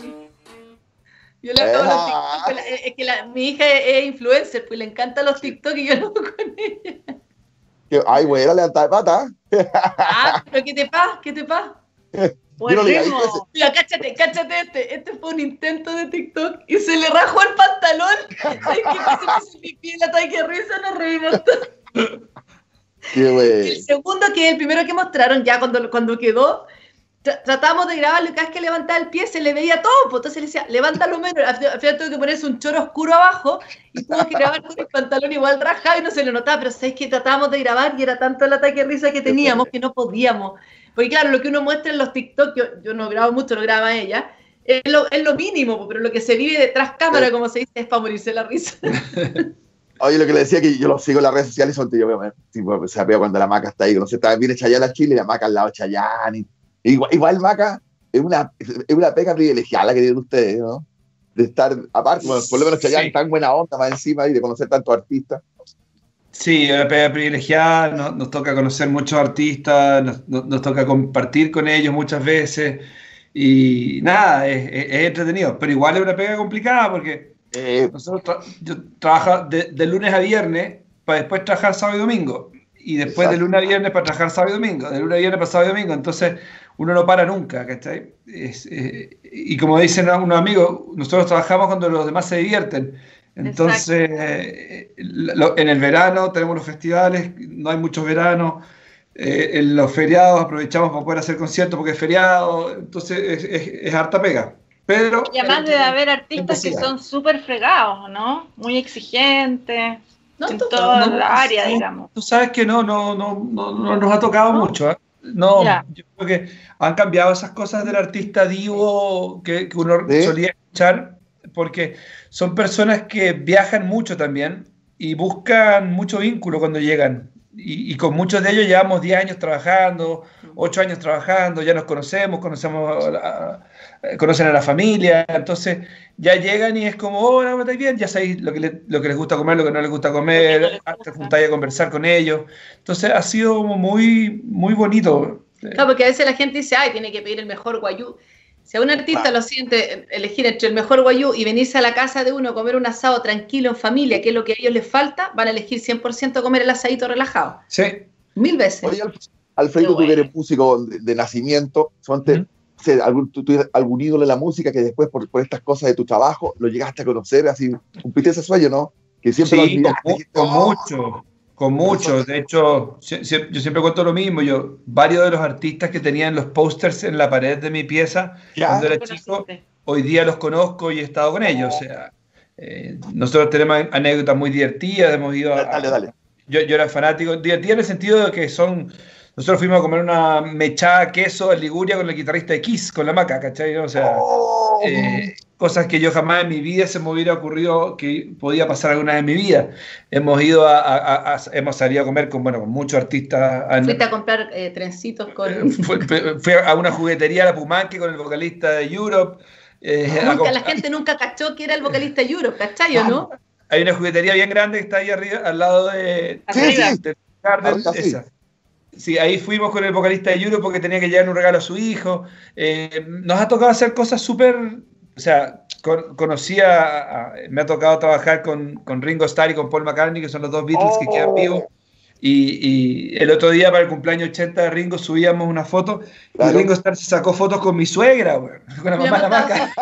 Yo le hago los TikTok. Es que mi hija es influencer, pues le encantan los TikTok y yo lo hago con ella. Ay, güey, era levantada de pata. Pero ¿qué te pasa? Mira, cáchate este fue un intento de TikTok y se le rajó el pantalón. Ay, que se puso mi piel, qué risa, nos reímos todos. El segundo, que es el primero que mostraron, ya cuando quedó, tratábamos de grabarlo y cada vez que levantaba el pie se le veía todo, pues entonces le decía, levántalo menos, al final tuve que ponerse un choro oscuro abajo y tuvo que grabar con el pantalón igual rajado y no se le notaba, pero sabéis que tratábamos de grabar y era tanto el ataque de risa que teníamos que no podíamos, porque claro, lo que uno muestra en los TikTok, yo no grabo mucho, lo graba ella, es lo mínimo, pero lo que se vive detrás cámara, como se dice, es para morirse la risa. Oye, lo que le decía, que yo lo sigo en las redes sociales, yo veo, se veo cuando la Maca está ahí, no sé, viene Chayanne a Chile y la Maca al lado de Chayanne. Igual Maca es una pega privilegiada la que tienen ustedes, ¿no? De estar, aparte, por lo menos Chayanne tan buena onda más encima y de conocer tantos artistas. Sí, una pega privilegiada, nos toca conocer muchos artistas, nos toca compartir con ellos muchas veces. Y nada, es entretenido, pero igual es una pega complicada porque yo trabajo de lunes a viernes para después trabajar sábado y domingo. Y después de lunes a viernes para trabajar sábado y domingo. De lunes a viernes para sábado y domingo. Entonces uno no para nunca, ¿cachai? Y como dicen unos amigos, nosotros trabajamos cuando los demás se divierten. Entonces, en el verano tenemos los festivales, no hay muchos veranos. En los feriados aprovechamos para poder hacer conciertos porque es feriado. Entonces es harta pega. Pero, y además debe haber artistas que son súper fregados, ¿no? Muy exigentes. En toda la área, digamos. Tú sabes que no nos ha tocado mucho, ¿eh? No, yo creo que han cambiado esas cosas del artista divo que uno solía escuchar, porque son personas que viajan mucho también y buscan mucho vínculo cuando llegan. Y con muchos de ellos llevamos 10 años trabajando, 8 años trabajando, ya nos conocen a la familia, entonces ya llegan y es como, hola, ¿cómo estás bien? Ya sabéis lo que les gusta comer, lo que no les gusta comer, te juntáis a conversar con ellos. Entonces ha sido muy, muy bonito. Claro, porque a veces la gente dice, tiene que pedir el mejor guayú. Si a un artista lo siente elegir entre el mejor guayú y venirse a la casa de uno a comer un asado tranquilo en familia, que es lo que a ellos les falta, van a elegir 100% comer el asadito relajado. Sí. 1000 veces. Oye, Alfredo, tú eres músico de nacimiento. ¿Algún ídolo de la música que después, por estas cosas de tu trabajo, lo llegaste a conocer? Así, cumpliste ese sueño, ¿no? Que siempre lo olvidaste. Con mucho. De hecho, yo siempre cuento lo mismo. Varios de los artistas que tenían los pósters en la pared de mi pieza cuando era chico, hoy día los conozco y he estado con ellos. O sea, nosotros tenemos anécdotas muy divertidas. Hemos ido Dale. Yo era fanático, divertida en el sentido de que nosotros fuimos a comer una mechada queso en Liguria con el guitarrista de Kiss, con la Maca, ¿cachai? O sea, cosas que yo jamás en mi vida se me hubiera ocurrido que podía pasar alguna vez en mi vida. Hemos ido hemos salido a comer con muchos artistas. Fuiste a comprar trencitos con... Fui a una juguetería, la Pumanque, con el vocalista de Europe. La gente nunca cachó que era el vocalista de Europe, ¿cachai o no? Hay una juguetería bien grande que está ahí arriba, al lado de Garden, esa. Sí, ahí fuimos con el vocalista de Europe porque tenía que llevar un regalo a su hijo. Nos ha tocado hacer cosas súper... O sea, me ha tocado trabajar con Ringo Starr y con Paul McCartney, que son los dos Beatles que quedan vivos. Y el otro día, para el cumpleaños 80 de Ringo, subíamos una foto. Claro. Y Ringo Starr se sacó fotos con mi suegra, güey, con la mamá de la Maca.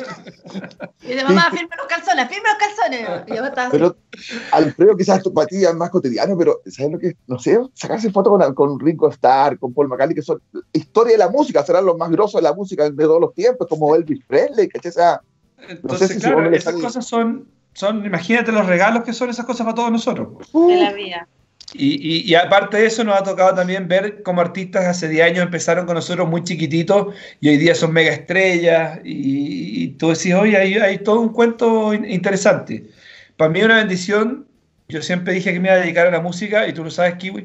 Y dice, mamá, firme los calzones. Y yo estaba así. Pero, Alfredo, quizás para ti es más cotidiano, pero ¿sabes lo que es? No sé, sacarse fotos con Ringo Starr, con Paul McCartney, que son historia de la música, serán los más grosos de la música de todos los tiempos, como Elvis Presley, ¿cachai? O sea, entonces, no sé claro, si esas cosas son, imagínate los regalos que son esas cosas para todos nosotros. De la vida. Y aparte de eso, nos ha tocado también ver cómo artistas hace 10 años empezaron con nosotros muy chiquititos y hoy día son mega estrellas. Y tú decís, oye, hay todo un cuento interesante. Para mí es una bendición. Yo siempre dije que me iba a dedicar a la música, y tú lo sabes, Kiwi.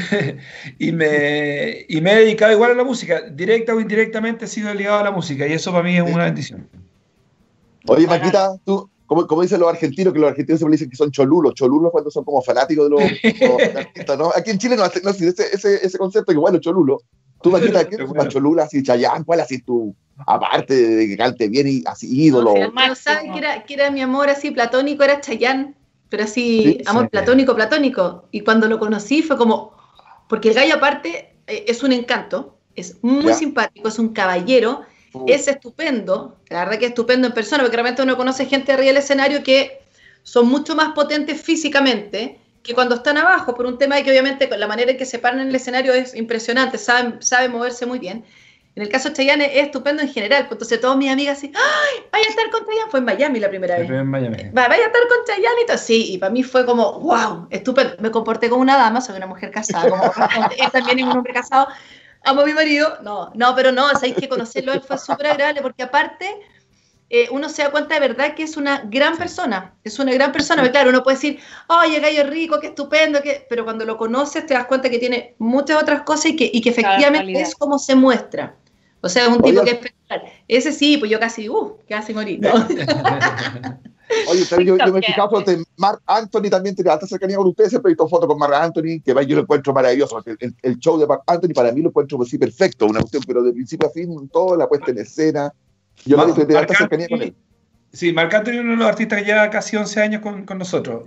y me he dedicado igual a la música. Directa o indirectamente he sido ligado a la música, y eso para mí es una bendición. Oye, Maquita, tú... Como dicen los argentinos, que los argentinos siempre dicen que son cholulos cuando son como fanáticos de los artistas, ¿no? Aquí en Chile no existe ese concepto, que bueno, cholulo. Tú, Maquita, ¿qué es una cholula? Así, Chayanne, ¿cuál así tú? Aparte de que cante bien y así, ídolo. No, ¿sabes que era mi amor así platónico? Era Chayanne, pero así, sí, amor platónico. Y cuando lo conocí fue como, porque el gallo aparte es un encanto, es muy simpático, es un caballero, es estupendo, la verdad que es estupendo en persona, porque realmente uno conoce gente arriba del escenario que son mucho más potentes físicamente que cuando están abajo, por un tema de que obviamente la manera en que se paran en el escenario es impresionante, sabe moverse muy bien. En el caso de Chayanne es estupendo en general, pues entonces todas mis amigas así, ¡ay, vaya a estar con Chayanne! Fue en Miami la primera vez. Vaya a estar con Chayanne y todo, sí, y para mí fue como, wow, estupendo. Me comporté como una dama, soy una mujer casada, como él también es un hombre casado. Amo a mi marido, pero sabéis que conocerlo él fue súper agradable, porque aparte uno se da cuenta de verdad que es una gran persona, pero claro, uno puede decir, oye, gallo rico, qué estupendo, pero cuando lo conoces te das cuenta que tiene muchas otras cosas y que efectivamente es como se muestra, o sea, es un tipo que es especial. Ese sí, pues yo casi morí, ¿no? Oye, yo me he fijado de Marc Anthony, también tiene alta cercanía con ustedes, siempre he visto fotos con Marc Anthony, que yo lo encuentro maravilloso. El show de Marc Anthony para mí lo encuentro así perfecto, una cuestión, pero de principio a fin, toda la puesta en escena. Yo lo he visto de alta cercanía con él. Sí, Marc Anthony es uno de los artistas que lleva casi 11 años con nosotros.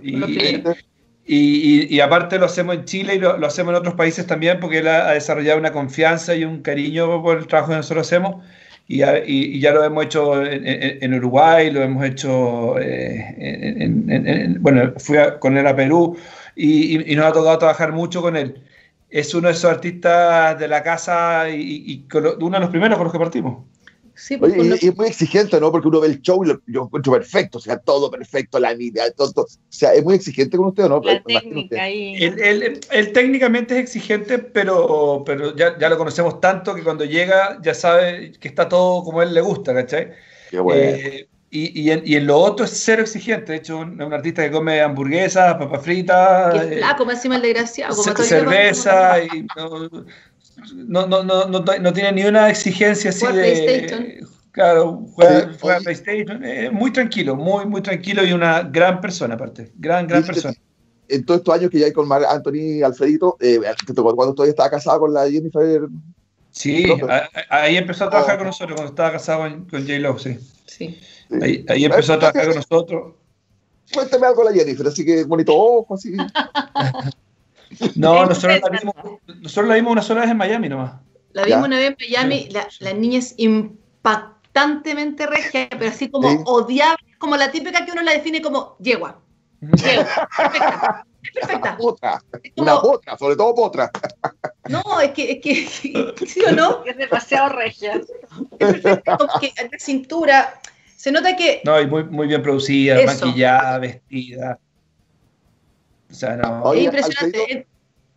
Y aparte lo hacemos en Chile y lo hacemos en otros países también, porque él ha desarrollado una confianza y un cariño por el trabajo que nosotros hacemos. Y ya lo hemos hecho en Uruguay, lo hemos hecho, bueno, fui con él a Perú y nos ha tocado trabajar mucho con él. Es uno de esos artistas de la casa y uno de los primeros con los que partimos. Sí, oye, y es muy exigente, ¿no? Porque uno ve el show y yo encuentro perfecto, o sea, todo perfecto, la vida, todo. O sea, es muy exigente con usted, ¿no? La técnica ahí. Él técnicamente es exigente, pero ya lo conocemos tanto que cuando llega ya sabe que está todo como a él le gusta, ¿cachai? Qué bueno. Y en lo otro es cero exigente. De hecho, un artista que come hamburguesas, papas fritas, como encima el desgraciado, cerveza y no tiene ni una exigencia así de PlayStation. Claro, juega PlayStation, muy tranquilo, muy tranquilo y una gran persona aparte, gran persona. En todos estos años que ya hay con Marc Anthony Alfredito, cuando todavía estaba casado con la Jennifer. Sí, ahí empezó a trabajar con nosotros cuando estaba casado con J-Lo, sí. Ahí empezó a trabajar con nosotros. Cuéntame algo de la Jennifer, así que bonito ojo, así. No, nosotros la vimos una sola vez en Miami nomás. La vimos una vez en Miami, la niña es impactantemente regia, pero así como odiable, como la típica que uno la define como yegua. Perfecta. Una potra, sobre todo potra. No, es que ¿sí o no? Es demasiado regia. Es perfecta, como que la cintura, se nota que... No, y muy bien producida, maquillada, vestida. O sea, no. Es impresionante.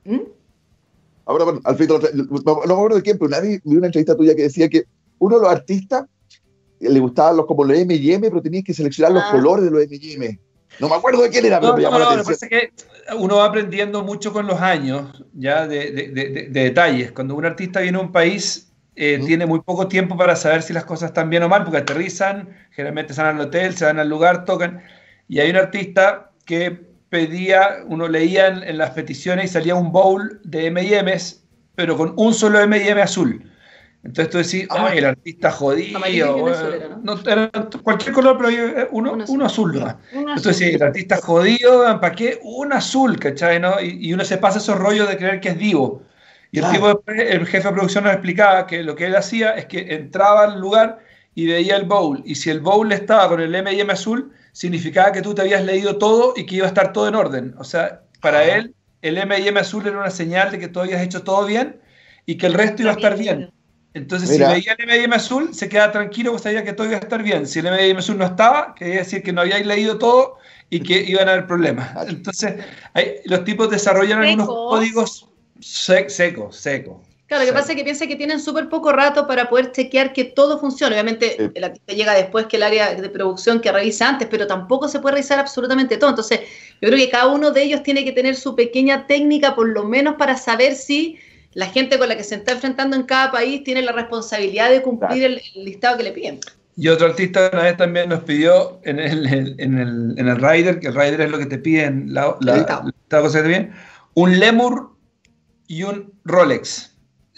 Ahora, bueno, Alfredo, no me acuerdo de quién, pero una vez vi una entrevista tuya que decía que uno de los artistas le gustaban como los M&M, pero tenías que seleccionar los colores de los M&M. No me acuerdo de quién era, pero me llamó la atención. Lo que pasa es que uno va aprendiendo mucho con los años, ya de detalles. Cuando un artista viene a un país, tiene muy poco tiempo para saber si las cosas están bien o mal, porque aterrizan, generalmente se van al hotel, se van al lugar, tocan. Y hay un artista que pedía, uno leía en las peticiones y salía un bowl de M&M's, pero con un solo M&M azul. Entonces tú decís, el artista jodido, era cualquier color, pero uno azul. ¿No? Entonces sí, el artista jodido, ¿para qué? Un azul, ¿cachai? ¿No? Y uno se pasa esos rollos de creer que es divo. Y el tipo después, el jefe de producción nos explicaba que lo que él hacía es que entraba al lugar y veía el bowl, y si el bowl estaba con el M&M azul, significaba que tú te habías leído todo y que iba a estar todo en orden. O sea, para él, el M&M azul era una señal de que tú habías hecho todo bien y que el resto iba a estar bien. Entonces, si veía el M&M azul, se quedaba tranquilo porque sabía que todo iba a estar bien. Si el M&M azul no estaba, quería decir que no habíais leído todo y que iban a haber problemas. Entonces, los tipos desarrollan algunos códigos secos. Claro, lo que pasa es que piensa que tienen súper poco rato para poder chequear que todo funcione. Obviamente, el artista llega después que el área de producción que revisa antes, pero tampoco se puede revisar absolutamente todo. Entonces, yo creo que cada uno de ellos tiene que tener su pequeña técnica, por lo menos para saber si la gente con la que se está enfrentando en cada país tiene la responsabilidad de cumplir el listado que le piden. Y otro artista una vez también nos pidió en el rider, que el rider es lo que te piden, la cosa que te piden, un lemur y un Rolex.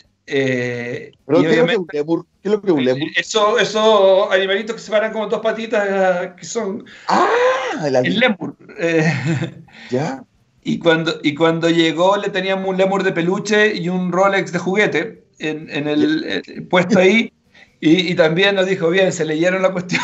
¿Pero qué es lo que es un lemur? Esos animalitos que se paran como dos patitas, que son el lemur. ¿Ya? Y cuando llegó le teníamos un lemur de peluche y un Rolex de juguete en el puesto ahí, y también nos dijo, bien, se leyeron la cuestión.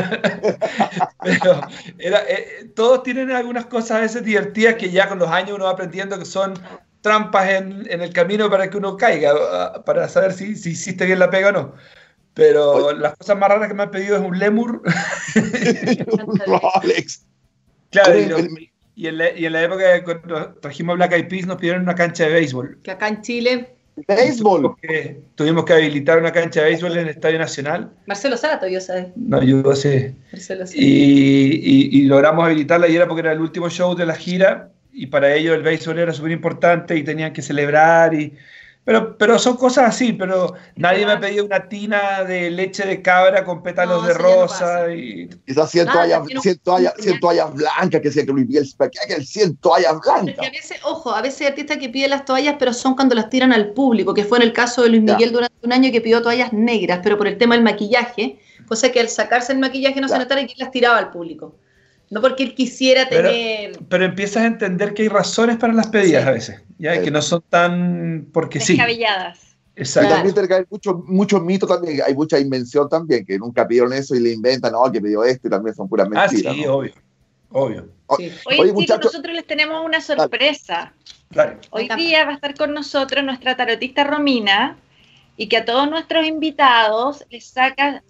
Pero todos tienen algunas cosas a veces divertidas que ya con los años uno va aprendiendo que son trampas en el camino para que uno caiga, para saber si hiciste bien la pega o no. Pero las cosas más raras que me han pedido es un lemur. Un Rolex. Claro, y en la época que cuando trajimos Black Eyed Peas nos pidieron una cancha de béisbol. Que acá en Chile... ¿Béisbol? Tuvimos que habilitar una cancha de béisbol en el Estadio Nacional. Marcelo Sato, yo sé. No, yo sé. Marcelo Sato. Y logramos habilitarla y era porque era el último show de la gira y para ellos el béisbol era súper importante y tenían que celebrar. Pero son cosas así, pero nadie me ha pedido una tina de leche de cabra con pétalos de rosa. Quizás 100 toallas blancas, que decía que Luis Miguel, que 100 toallas blancas. A veces hay artistas que piden las toallas, pero son cuando las tiran al público, que fue en el caso de Luis Miguel durante un año, que pidió toallas negras, pero por el tema del maquillaje, cosa que al sacarse el maquillaje no se notara, y que las tiraba al público. No porque él quisiera tener... Pero empiezas a entender que hay razones para las pedidas a veces, ¿ya? Que no son tan porque descabelladas. Sí. Exacto. Y también tiene que haber muchos mitos también, hay mucha invención también, que nunca pidieron eso y le inventan, que pidió esto, y también son puras mentiras. Sí, ¿no? obvio. Sí. Oye, chicos, nosotros les tenemos una sorpresa. Dale. Hoy día va a estar con nosotros nuestra tarotista Romina, y que a todos nuestros invitados les saca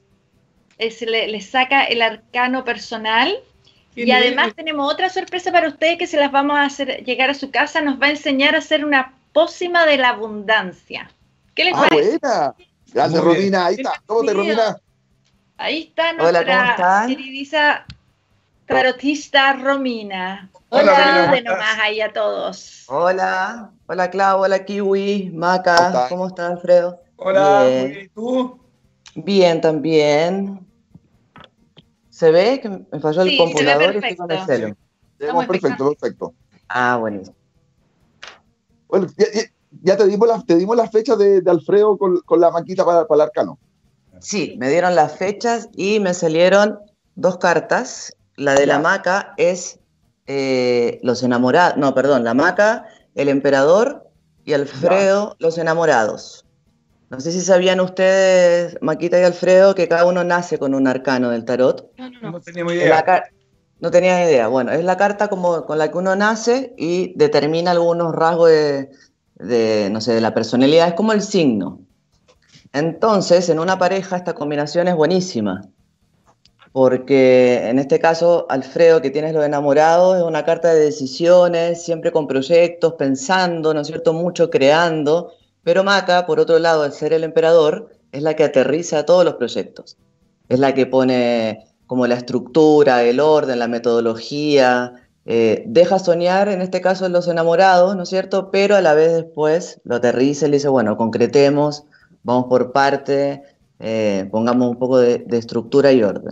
el arcano personal. Y además tenemos otra sorpresa para ustedes, que se las vamos a hacer llegar a su casa. Nos va a enseñar a hacer una pócima de la abundancia. ¿Qué les parece? Buena. Gracias, Romina. Ahí está. ¿Cómo te, Romina? Ahí está nuestra queridísima tarotista Romina. Hola, de nomás ahí a todos. Hola Clau, hola Kiwi, Maca, ¿cómo estás, Alfredo? Hola, muy bien, ¿y tú? Bien, también. ¿Se ve que me falló el computador y estoy con el celu? Perfecto. Buenísimo. Bueno, ya te dimos las fechas de Alfredo con la maquita para el arcano. Sí, me dieron las fechas y me salieron 2 cartas. La de la Maca es los enamorados. No, perdón, la Maca, el emperador, y Alfredo, los enamorados. No sé si sabían ustedes, Maquita y Alfredo, que cada uno nace con un arcano del tarot. No teníamos idea. No tenías idea. Bueno, es la carta como con la que uno nace y determina algunos rasgos no sé, de la personalidad. Es como el signo. Entonces, en una pareja esta combinación es buenísima. Porque en este caso, Alfredo, que tienes los enamorados, es una carta de decisiones, siempre con proyectos, pensando, ¿no es cierto?, mucho creando. Pero Maca, por otro lado, al ser el emperador, es la que aterriza todos los proyectos. Es la que pone como la estructura, el orden, la metodología, deja soñar, en este caso, en los enamorados, ¿no es cierto?, pero a la vez después lo aterriza y le dice, bueno, concretemos, vamos por parte, pongamos un poco de estructura y orden.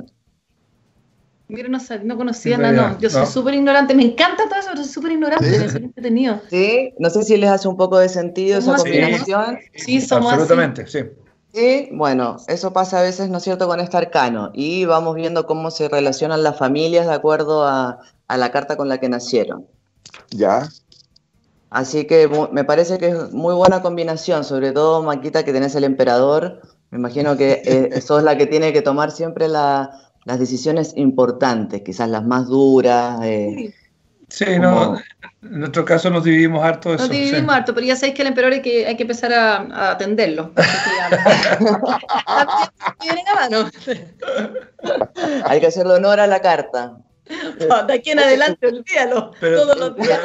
Mira, no conocía nada, no. Yo soy súper ignorante, me encanta todo eso, pero soy súper ignorante, me parece entretenido. Sí, no sé si les hace un poco de sentido esa combinación. Sí, somos absolutamente, así. Sí. Y bueno, eso pasa a veces, ¿no es cierto?, con este arcano. Y vamos viendo cómo se relacionan las familias de acuerdo a la carta con la que nacieron. Ya. Así que me parece que es muy buena combinación, sobre todo, Maquita, que tenés el emperador. Me imagino que sos la que tiene que tomar siempre las decisiones importantes, quizás las más duras. Sí, no, en nuestro caso nos dividimos harto eso. Nos dividimos harto, pero ya sabéis que el emperador hay que empezar a atenderlo. Hay que hacerle honor a la carta. De aquí en adelante, olvídalo. Todos los días.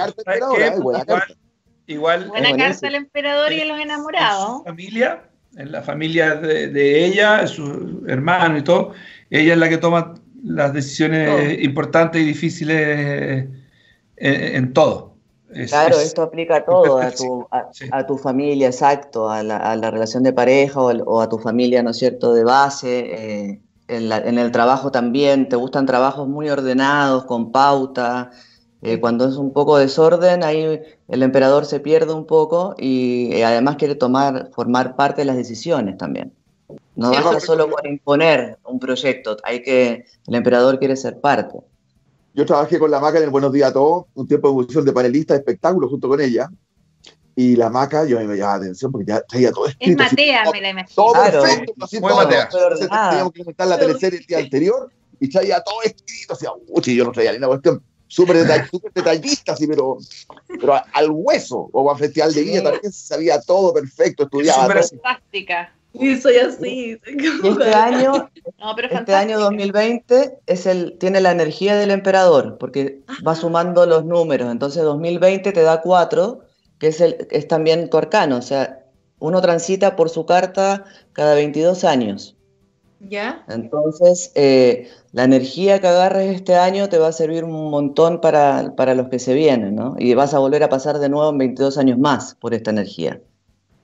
Igual. Buena carta el emperador y los enamorados. En la familia de ella, su hermano y todo, ella es la que toma las decisiones importantes y difíciles en todo. Claro, esto aplica a todo, a tu familia, exacto, a la relación de pareja o a tu familia, ¿no es cierto?, de base. En el trabajo también, te gustan trabajos muy ordenados, con pauta. Cuando es un poco desorden, ahí el emperador se pierde un poco y además quiere formar parte de las decisiones también. No basta solo con imponer un proyecto, el emperador quiere ser parte. Yo trabajé con la Maca en el Buenos Días a Todos, un tiempo de posición de panelista de espectáculos junto con ella. Y la Maca, yo me llamaba la atención porque ya traía todo escrito. Es Matea, me la imagino. Todo claro, perfecto, así todo. Entonces teníamos que montar la teleserie el día anterior y traía todo escrito. Así, uy, yo no traía ni una cuestión súper detallista, así, pero al hueso. O al festival de guía también sabía todo perfecto, estudiaba. Súper fantástica. Sí, soy así. Y este año 2020 tiene la energía del emperador, porque va sumando los números. Entonces 2020 te da 4, que es también tu arcano. O sea, uno transita por su carta cada 22 años. ¿Ya? Entonces, la energía que agarres este año te va a servir un montón para los que se vienen, ¿no? Y vas a volver a pasar de nuevo en 22 años más por esta energía.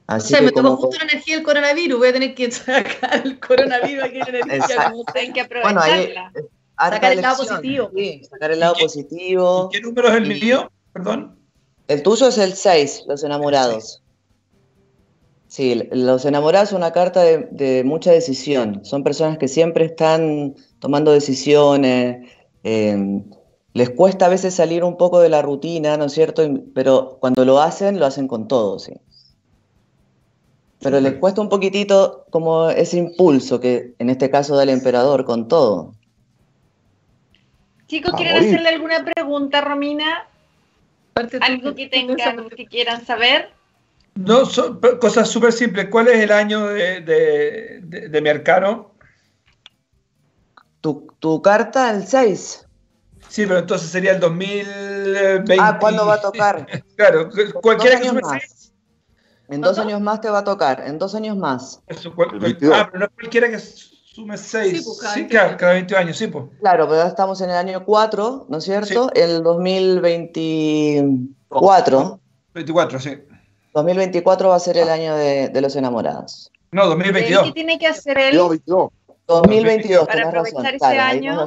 Así me tocó justo la energía del coronavirus, voy a tener que sacar el coronavirus aquí en la energía, como hay que aprovecharla. Bueno, ahí, sacar el lado positivo. Sí, sacar el lado positivo. ¿Qué número es el mío? Perdón. El tuyo es el 6, los enamorados. Sí, los enamorados es una carta de mucha decisión. Son personas que siempre están tomando decisiones. Les cuesta a veces salir un poco de la rutina, ¿no es cierto? Pero cuando lo hacen con todo, sí. Pero les cuesta un poquitito como ese impulso que en este caso da el emperador con todo. Chicos, ¿quieren hacerle alguna pregunta, Romina? ¿Algo que tengan, que quieran saber? No, son cosas súper simples. ¿Cuál es el año de mi arcano? Tu carta, el 6. Sí, pero entonces sería el 2020. ¿Cuándo va a tocar? Claro, cualquiera que sume 6. En 2 años más te va a tocar, en 2 años más. Pero no es cualquiera que sume 6. Sí, claro, cada 22 años, sí, pues. Claro, pero ahora estamos en el año 4, ¿no es cierto? Sí. El 2024. 24, sí. 2024 va a ser el año de los enamorados. No, 2022. ¿Qué tiene que hacer él? 2022, para aprovechar ese año.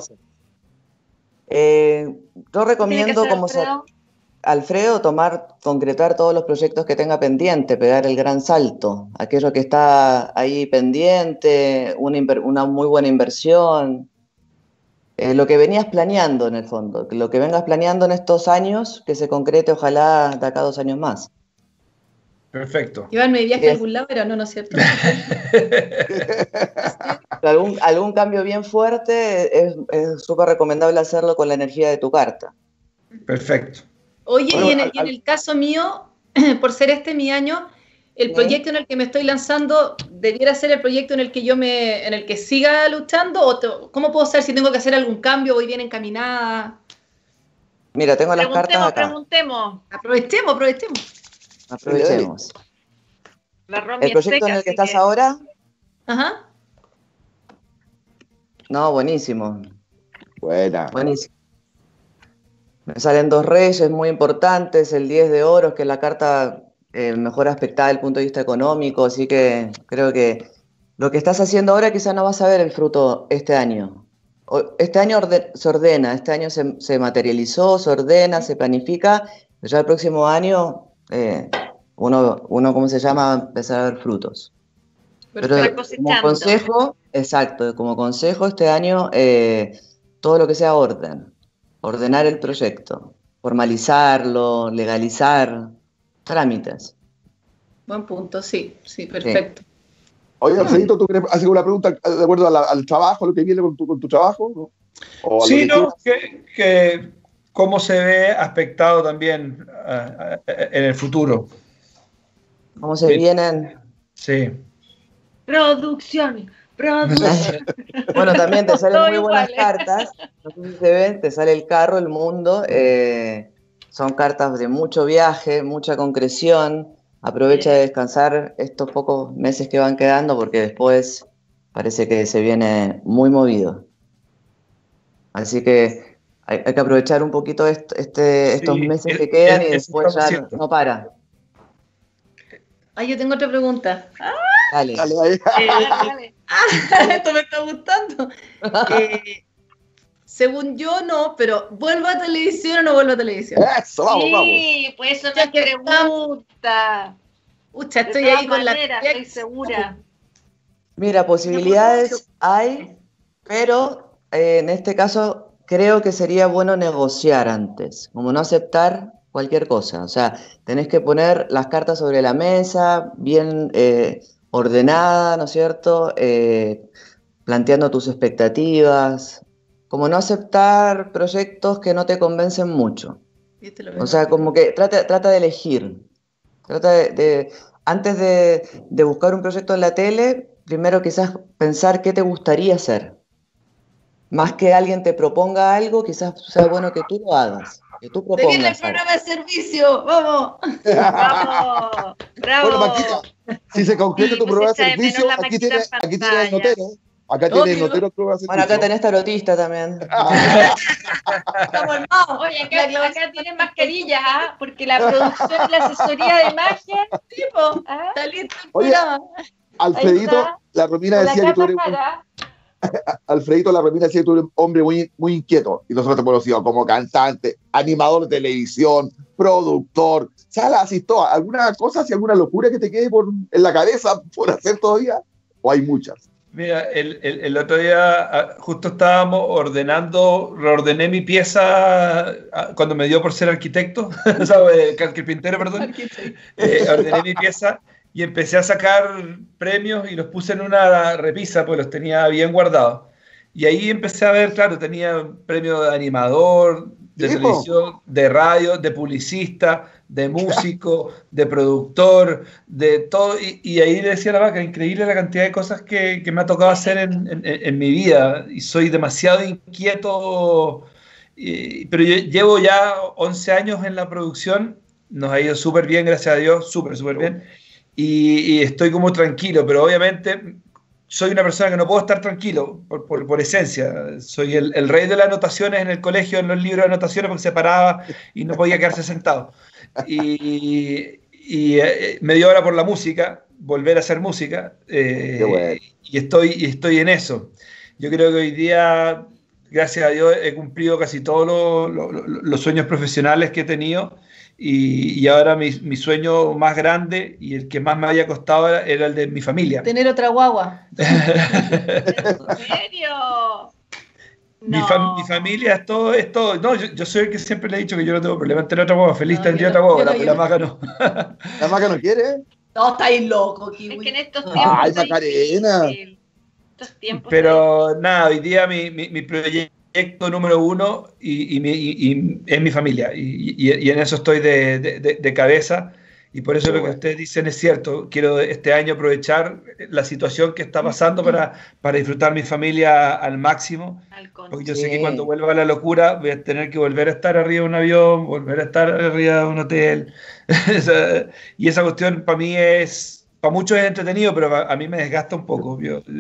Yo recomiendo como Alfredo concretar todos los proyectos que tenga pendiente, pegar el gran salto, aquello que está ahí pendiente, una muy buena inversión, lo que venías planeando en el fondo, lo que vengas planeando en estos años, que se concrete ojalá de acá a 2 años más. Perfecto. Iván, me viaje a algún lado, pero no es cierto. Algún cambio bien fuerte es súper recomendable hacerlo con la energía de tu carta. Perfecto. Oye, y en el caso mío, por ser mi año, el proyecto en el que me estoy lanzando debiera ser el proyecto en el que siga luchando, o ¿cómo puedo saber si tengo que hacer algún cambio? ¿Voy bien encaminada? Mira, tengo las cartas acá. Aprovechemos. ¿El proyecto en el que estás ahora? Ajá. No, buenísimo. Buenísimo. Me salen 2 reyes muy importantes, el 10 de oros, que es la carta mejor aspectada desde el punto de vista económico, así que creo que lo que estás haciendo ahora quizás no vas a ver el fruto este año. Este año se ordena, este año se materializó, se ordena, se planifica, pero ya el próximo año uno ¿cómo se llama? Va a empezar a ver frutos. Pero como consejo, como consejo este año, todo lo que sea ordenar el proyecto, formalizarlo, legalizar, trámites. Buen punto, sí, perfecto. Sí. Oye, Alfredito, ¿tú quieres hacer una pregunta de acuerdo al trabajo, lo que viene con tu trabajo? ¿No? Sí, que cómo se ve aspectado también en el futuro. ¿Cómo se vienen? Sí. Producción. Bueno, también te salen muy buenas cartas. No sé si se ven, te sale el carro, el mundo. Son cartas de mucho viaje, mucha concreción. Aprovecha de descansar estos pocos meses que van quedando porque después parece que se viene muy movido. Así que hay que aprovechar un poquito estos meses que quedan y después ya no para. Yo tengo otra pregunta. Dale. Esto me está gustando. Según yo, no, pero ¿vuelvo a televisión o no vuelvo a televisión? Eso, vamos. Sí, pues eso no es pregunta. Estoy ahí con estoy segura. Mira, posibilidades hay, pero en este caso creo que sería bueno negociar antes, como no aceptar cualquier cosa. O sea, tenés que poner las cartas sobre la mesa, bien ordenada, ¿no es cierto? Planteando tus expectativas, como no aceptar proyectos que no te convencen mucho. O sea, como que trata de elegir. Antes de buscar un proyecto en la tele, primero quizás pensar qué te gustaría hacer. Más que alguien te proponga algo, quizás sea bueno que tú lo hagas. Que tú propongas. ¡Se viene el programa de servicio! ¡Vamos! ¡Bravo! Bueno, Paquita, si se concreta tu programa de servicio, aquí tienes el notero. Acá tiene notero que va a hacer. Bueno, acá tenés tarotista también. Estamos armados. Oye, acá tienen mascarillas, ¿ah? Porque la producción y la asesoría de imagen, tipo, ¿ah? Está listo el Oye, programa. Alfredito, la Romina decía que tú eres Alfredito, la Romina decía que tú eres un hombre muy inquieto, y nosotros te conocimos como cantante, animador de televisión, productor, salas y todo. ¿Alguna cosa, si alguna locura que te quede en la cabeza por hacer todavía? ¿O hay muchas? Mira, el otro día justo estábamos reordené mi pieza cuando me dio por ser arquitecto, o sea, carpintero, perdón. Ordené mi pieza y empecé a sacar premios y los puse en una repisa, pues los tenía bien guardados. Y ahí empecé a ver, claro, tenía premio de animador, de televisión, de radio, de publicista, de músico, de productor, de todo. Y ahí le decía a la vaca, increíble la cantidad de cosas que me ha tocado hacer en mi vida. Y soy demasiado inquieto, pero yo llevo ya 11 años en la producción. Nos ha ido súper bien, gracias a Dios, súper bien. Y estoy como tranquilo, pero obviamente soy una persona que no puedo estar tranquilo por esencia. Soy el rey de las anotaciones en el colegio, en los libros de anotaciones, porque se paraba y no podía quedarse sentado. Y me dio ahora por la música, volver a hacer música, y estoy en eso. Yo creo que hoy día, gracias a Dios, he cumplido casi todos los sueños profesionales que he tenido. Y ahora mi sueño más grande y el que más me había costado era el de mi familia. Tener otra guagua. ¿En serio? No. Mi familia es todo. No, yo soy el que siempre le he dicho que yo no tengo problema en tener otra guagua. Feliz tendría otra guagua, la Maca no. ¿La Maca no quiere? No, estáis loco, Kiwi. Es que en estos tiempos. ¡Ay, Macarena! Pero nada, hoy día mi proyecto número uno y es mi familia, y en eso estoy de cabeza, y por eso lo que ustedes dicen es cierto. Quiero este año aprovechar la situación que está pasando para disfrutar mi familia al máximo, porque yo sé que cuando vuelva a la locura voy a tener que volver a estar arriba de un avión, volver a estar arriba de un hotel. Y esa cuestión para mí para muchos es entretenido, pero a mí me desgasta un poco.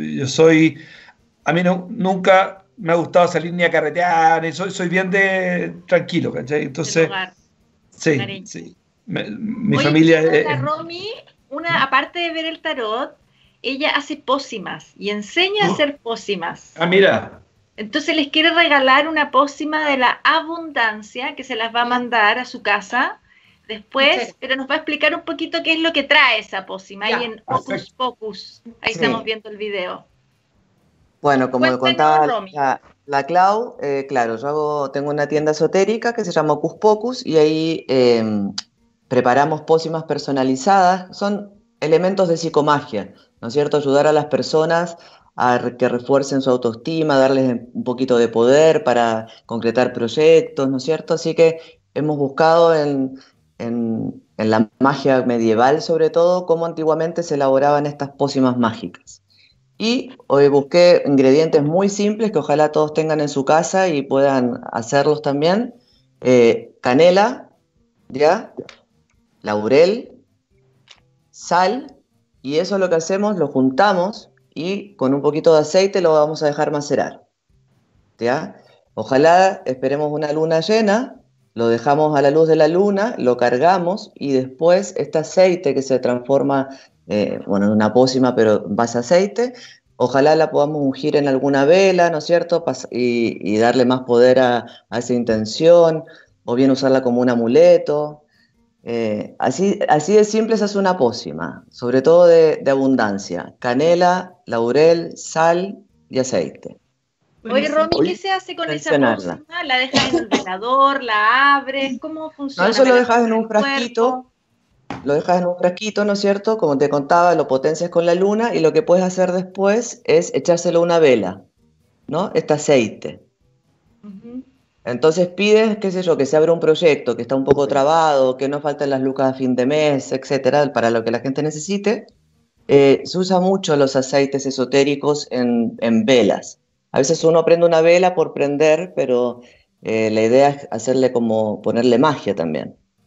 A mí nunca me ha gustado salir ni a carretear, soy bien tranquilo, ¿cachai? Entonces, sí. Mi familia La Romy, aparte de ver el tarot, ella hace pócimas y enseña a hacer pócimas. Ah, mira. Entonces les quiere regalar una pócima de la abundancia que se las va a mandar a su casa después, pero nos va a explicar un poquito qué es lo que trae esa pócima ahí en Hocus Pocus. Ahí estamos viendo el video. Bueno, como contaba la Clau, claro, tengo una tienda esotérica que se llama Hocus Pocus, y ahí preparamos pócimas personalizadas. Son elementos de psicomagia, ¿no es cierto? Ayudar a las personas a que refuercen su autoestima, darles un poquito de poder para concretar proyectos, ¿no es cierto? Así que hemos buscado en la magia medieval, sobre todo, cómo antiguamente se elaboraban estas pócimas mágicas. Y hoy busqué ingredientes muy simples que ojalá todos tengan en su casa y puedan hacerlos también. Canela, laurel, sal, y eso lo que hacemos, lo juntamos y con un poquito de aceite lo vamos a dejar macerar. ¿Ya? Ojalá esperemos una luna llena, lo dejamos a la luz de la luna, lo cargamos, y después este aceite que se transforma en una pócima, pero en base a aceite, ojalá la podamos ungir en alguna vela, ¿no es cierto? Y darle más poder a esa intención, o bien usarla como un amuleto. Así de simple se hace una pócima, sobre todo de abundancia: canela, laurel, sal y aceite. Oye, Romy, ¿qué se hace con esa pócima? ¿La dejas en el velador? ¿La abres? ¿Cómo funciona? No, eso lo dejas en un frasquito. Lo dejas en un frasquito, ¿no es cierto? Como te contaba, lo potencias con la luna, y lo que puedes hacer después es echárselo a una vela, ¿no? Este aceite. Entonces pides, qué sé yo, que se abra un proyecto que está un poco trabado, que no faltan las lucas a fin de mes, etcétera, para lo que la gente necesite. Se usa mucho los aceites esotéricos en velas. A veces uno prende una vela por prender, pero la idea es hacerle como ponerle magia también.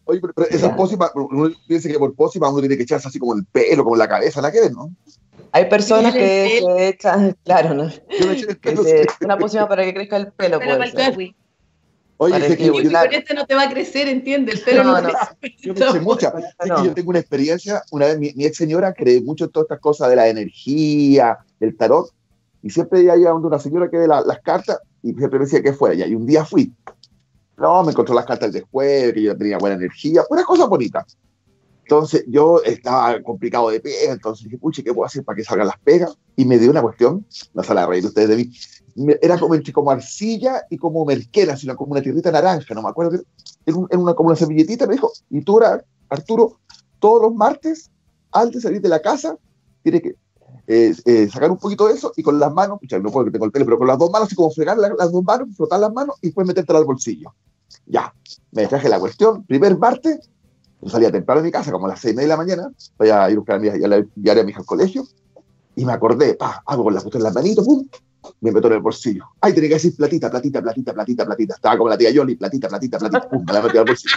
Oye, pero esas pócimas, uno piensa que por pócimas uno tiene que echarse así como el pelo, como la cabeza, ¿la que ves, no? Hay personas que se echan, claro, ¿no? Yo me eché el pelo. Una pócima para que crezca el pelo, puede ser. Oye, Para sé que Con este no te va a crecer, ¿entiendes? El pelo no. Yo me eché muchas. Es que yo tengo una experiencia. Una vez mi ex señora cree mucho en todas estas cosas de la energía, del tarot, y siempre ella iba donde una señora que ve las cartas y siempre me decía que fuera ella. Y un día fui. No, me encontró las cartas del jueves, que yo tenía buena energía, una cosa bonita. Entonces yo estaba complicado de pega, entonces dije, puche, ¿qué puedo hacer para que salgan las pegas? Y me dio una cuestión, no se la reír ustedes de mí, era como entre como arcilla y como merquera, sino como una tierrita naranja, no me acuerdo, era como una servilletita, me dijo, y tú, Arturo, todos los martes, antes de salir de la casa, tienes que sacar un poquito de eso y con las manos, pucha, no puedo que tengo el pelo, pero con las dos manos, así como fregar las dos manos, frotar las manos y después metértela al bolsillo. Ya, me traje la cuestión, primer martes, yo salía temprano de mi casa, como a las 6:30 de la mañana, voy a ir a buscar a mi hija al colegio, y me acordé, hago con la cuestión en las manitos, pum, me meto en el bolsillo. Ay, tenía que decir platita, platita, platita, platita, platita. Estaba como la tía Yoli, platita, platita, platita, pum, me la metí al bolsillo.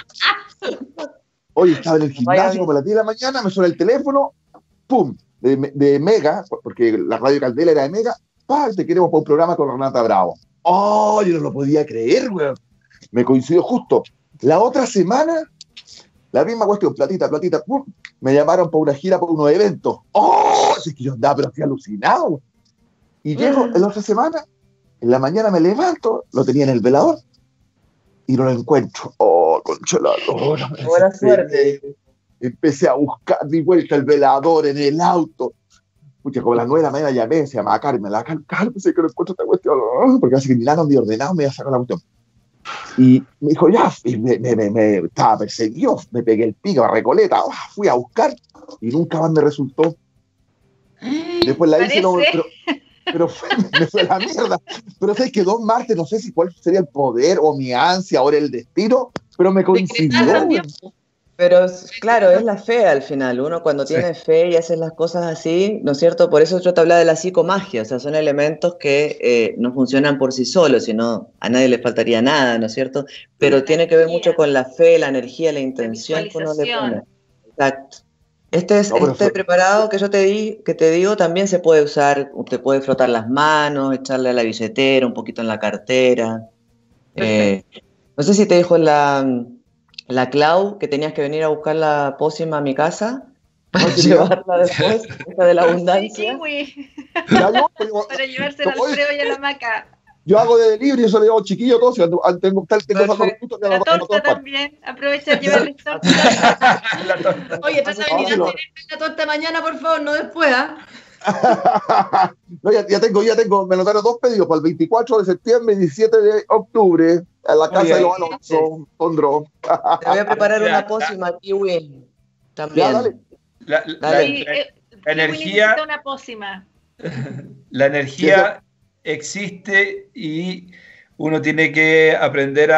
Hoy estaba en el gimnasio como a las 10 de la mañana, me suena el teléfono, pum, de Mega, porque la radio Candela era de Mega, te queremos para un programa con Renata Bravo. Oh, yo no lo podía creer, weón. Me coincidió justo. La otra semana, la misma cuestión, platita, platita, pum, me llamaron para una gira, por unos eventos. ¡Oh! Es que yo andaba, pero estoy alucinado. Y llego en la otra semana, en la mañana me levanto, lo tenía en el velador, y no lo encuentro. ¡Oh, concholador! Buena suerte. Empecé a buscar mi vuelta el velador en el auto. Pucha, como a las 9 de la mañana llamé, se llamaba Carmen, Carmen, sé que no encuentro esta cuestión, porque así que ni nada, ni ordenado, me iba a sacar la cuestión. Y me dijo, ya, y me estaba perseguido, me pegué el pico a Recoleta, fui a buscar y nunca más me resultó. Después la hice, no, pero me fue la mierda. Pero sabes que 2 martes, no sé si cuál sería el poder o mi ansia o el destino, pero me coincidió. Pero claro, es la fe al final. Uno cuando tiene fe y hace las cosas así, ¿no es cierto? Por eso yo te hablaba de la psicomagia, o sea, son elementos que no funcionan por sí solos, sino a nadie le faltaría nada, ¿no es cierto? Pero tiene que ver mucho con la fe, la energía, la intención que uno le pone. Exacto. Este preparado que yo te digo también se puede usar, te puede frotar las manos, echarle a la billetera, un poquito en la cartera. No sé si te dijo la Clau que tenías que venir a buscar la pócima a mi casa para llevarla después, esa de la abundancia. Sí, para llevársela al Alfredo y a la Maca. Yo hago de delivery, eso le llevo chiquillo todo. Tengo la torta también. Aprovecha de llevarle torta. Oye, trata de venir a tener la torta mañana, por favor, no después, No, ya tengo, me notaron 2 pedidos para el 24 de septiembre y 17 de octubre en la casa de los Alonso, Tondro. Te voy a preparar una pócima, Kiwi. También. La energía. Una pócima. La energía existe y uno tiene que aprender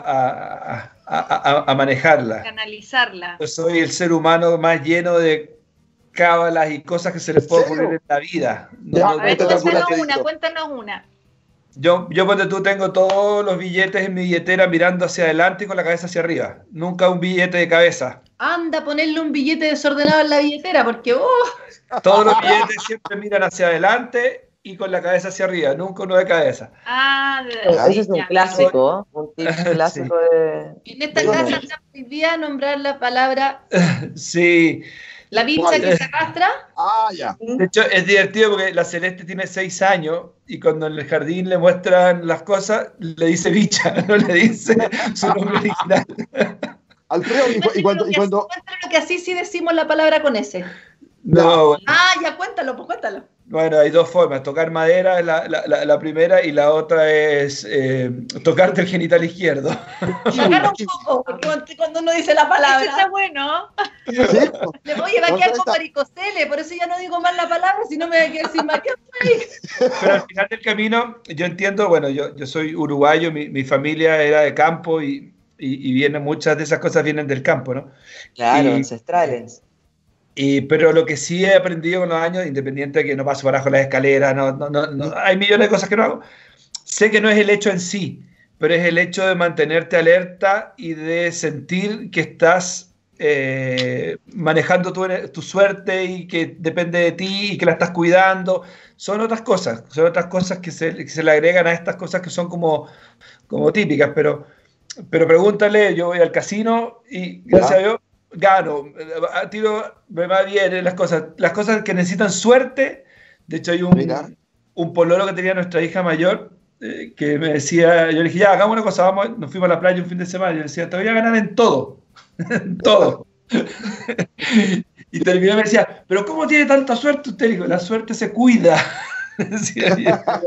a manejarla. Canalizarla. Yo soy el ser humano más lleno de cábalas y cosas que se les puede ocurrir en la vida. Cuéntanos una. Yo cuando tú tengo todos los billetes en mi billetera mirando hacia adelante y con la cabeza hacia arriba. Nunca un billete de cabeza. Anda, ponerle un billete desordenado en la billetera, porque todos los billetes siempre miran hacia adelante y con la cabeza hacia arriba, nunca uno de cabeza. Ese es un clásico, un tip clásico de... En esta casa hoy día nombrar la palabra... Sí. La bicha que se arrastra. Ya. De hecho, es divertido porque la Celeste tiene 6 años y cuando en el jardín le muestran las cosas, le dice bicha, no le dice su nombre original. Alfredo, y cuando... Cuéntalo que así sí decimos la palabra con ese. No. Ya cuéntalo, pues cuéntalo. Bueno, hay 2 formas. Tocar madera es la primera y la otra es tocarte el genital izquierdo. Agarra un poco, cuando uno dice la palabra. Eso está bueno. ¿Sí? Oye, va a quedar con varicocele, por eso ya no digo más la palabra, si no me voy a quedar sin marcar. Pero al final del camino, yo entiendo, bueno, yo soy uruguayo, mi familia era de campo y vienen, muchas de esas cosas vienen del campo, ¿no? Claro, ancestrales. Pero lo que sí he aprendido con los años, independiente de que no paso por abajo las escaleras, no, hay millones de cosas que no hago, sé que no es el hecho en sí, pero es el hecho de mantenerte alerta y de sentir que estás manejando tu suerte y que depende de ti y que la estás cuidando. Son otras cosas que se le agregan a estas cosas que son como típicas, pero pregúntale, yo voy al casino y gracias a Dios gano, tiro, me va bien las cosas que necesitan suerte. De hecho hay un pololo que tenía nuestra hija mayor que me decía, yo le dije, ya, hagamos una cosa, nos fuimos a la playa un fin de semana, y yo le decía, te voy a ganar en todo, en todo. Y terminó y me decía, pero ¿cómo tiene tanta suerte usted? Digo, la suerte se cuida. Decía,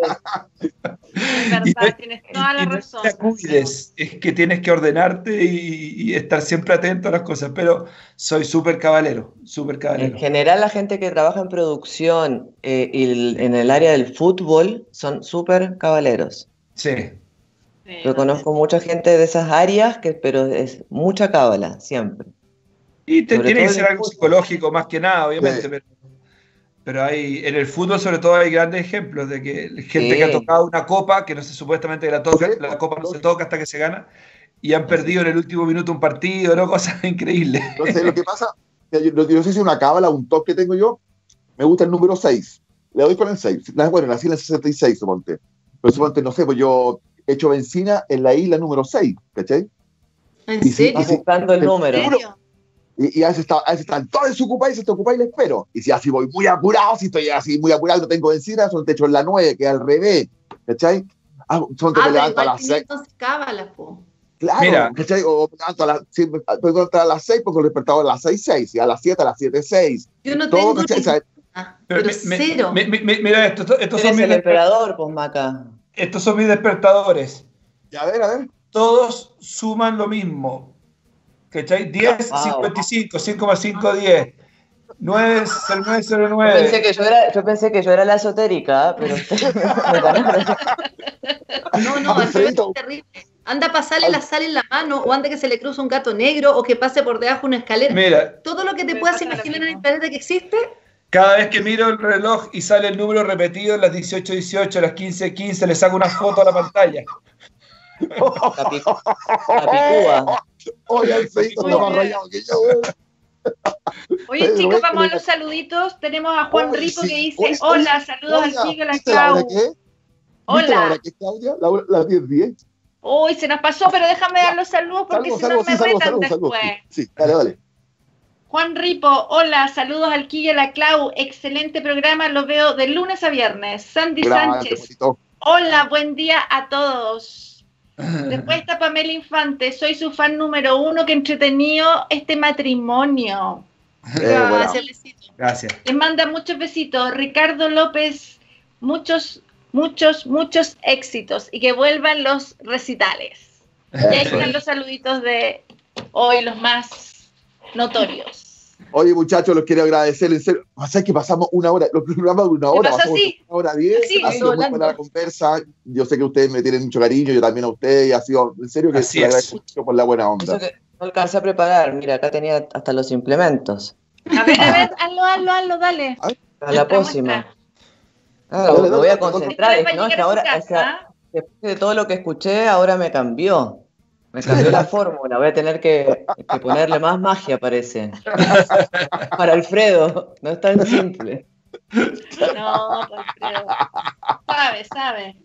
es verdad, tienes toda la razón. No te cuides, es que tienes que ordenarte y estar siempre atento a las cosas, pero soy súper cabalero. En general, la gente que trabaja en producción y en el área del fútbol son súper cabaleros. Sí. Yo conozco mucha gente de esas áreas, pero es mucha cábala, siempre. Y tiene que ser algo psicológico más que nada, obviamente, sí. Pero en el fútbol sobre todo hay grandes ejemplos de que gente que ha tocado una copa, que no sé, supuestamente la copa no se toca hasta que se gana, y han perdido en el último minuto un partido, ¿no? Cosas increíbles. No sé, lo que pasa, yo no sé si es una cábala, un toque que tengo yo, me gusta el número 6, le doy con el 6, bueno, nací en el 66, suponte, pero suponte, no sé, pues yo he hecho benzina en la isla número 6, ¿cachai? ¿En serio? Estás buscando el número. ¿En serio? Y a veces están todos desocupados y se te ocupa y le espero. Y si así voy muy apurado, si estoy así muy apurado, no tengo benzina, son techo en la 9, que es al revés, ¿cachai? Son que me levanto a las 6. Entonces cábala, po. Claro, mira, ¿cachai? O me levanto a las 6 porque el despertador a las 6:06, y a las 7 6. Yo no todo, tengo pero cero. Mira estos son el emperador, pues, Maca. Estos son mis despertadores. A ver. Todos suman lo mismo. ¿Cachai? 10, wow. 55, 5,5, 10. 9, 0909. Yo pensé que yo era la esotérica, pero No, el es terrible. Anda a pasarle la sal en la mano, o anda que se le cruza un gato negro, o que pase por debajo una escalera. Mira, todo lo que te puedas imaginar en el planeta que existe. Cada vez que miro el reloj y sale el número repetido en las 18:18, a las 15:15, le saco una foto a la pantalla. La picúa. Oye, el feito está más rayado que yo. Oye, chicos, vamos a los saluditos. Tenemos a Juan Ripo que dice: hola, saludos al Chico, la Clau. Hola. ¿Qué, Claudia? La 10:10. Uy, se nos pasó, pero déjame dar los saludos porque si no me retan después. Sí, dale. Juan Ripo, hola, saludos al Quillo, la Clau, excelente programa, lo veo de lunes a viernes. Sandy Sánchez, hola, buen día a todos. Después está Pamela Infante, soy su fan número 1, que entretenido este matrimonio. Gracias. Les manda muchos besitos. Ricardo López, muchos éxitos y que vuelvan los recitales. Y ahí están los saluditos de hoy, los más notorios. Oye, muchachos, los quiero agradecer, en serio. ¿Sabes que pasamos una hora? Los programas de una hora, pasamos una hora 10. Sí, ha sido muy buena la conversa. Yo sé que ustedes me tienen mucho cariño, yo también a ustedes. Y ha sido, en serio, que les agradezco mucho por la buena onda. Eso que no alcancé a preparar. Mira, acá tenía hasta los implementos. A ver, hazlo, dale. A la próxima. Me voy a concentrar. Es que ahora, después de todo lo que escuché, ahora me cambió. Me cambió la fórmula, voy a tener que ponerle más magia, parece. Para Alfredo, no es tan simple. No, Alfredo. Sabe.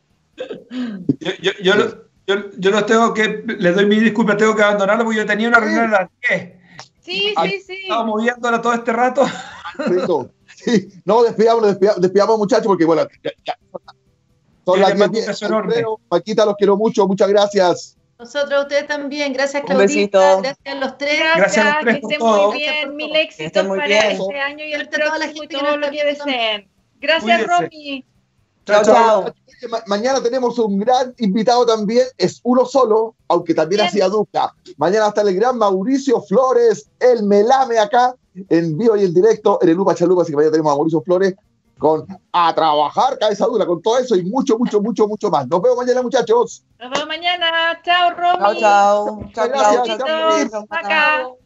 Yo los tengo que, les doy mi disculpa, tengo que abandonarlo porque yo tenía una reunión a las 10. Sí. Estaba moviéndola todo este rato. Sí. No, despidamos muchachos, porque bueno, ya son las 10. Paquita, los quiero mucho, muchas gracias. Nosotros a ustedes también, gracias Claudita, un besito. Gracias a los tres. Gracias a los tres que estén muy bien, mil éxitos para este año y el próximo y todo lo que deseen. Gracias, Romy. Chao. Mañana tenemos un gran invitado también, es uno solo, aunque también hacía dupla. Mañana está el gran Mauricio Flores, el Melame acá, en vivo y en directo, en el Lupa Chalupa, así que mañana tenemos a Mauricio Flores con A Trabajar, Cabeza Dura, con todo eso y mucho más. Nos vemos mañana, muchachos. Nos vemos mañana. Chao, Romy. Chao. Gracias. Chao.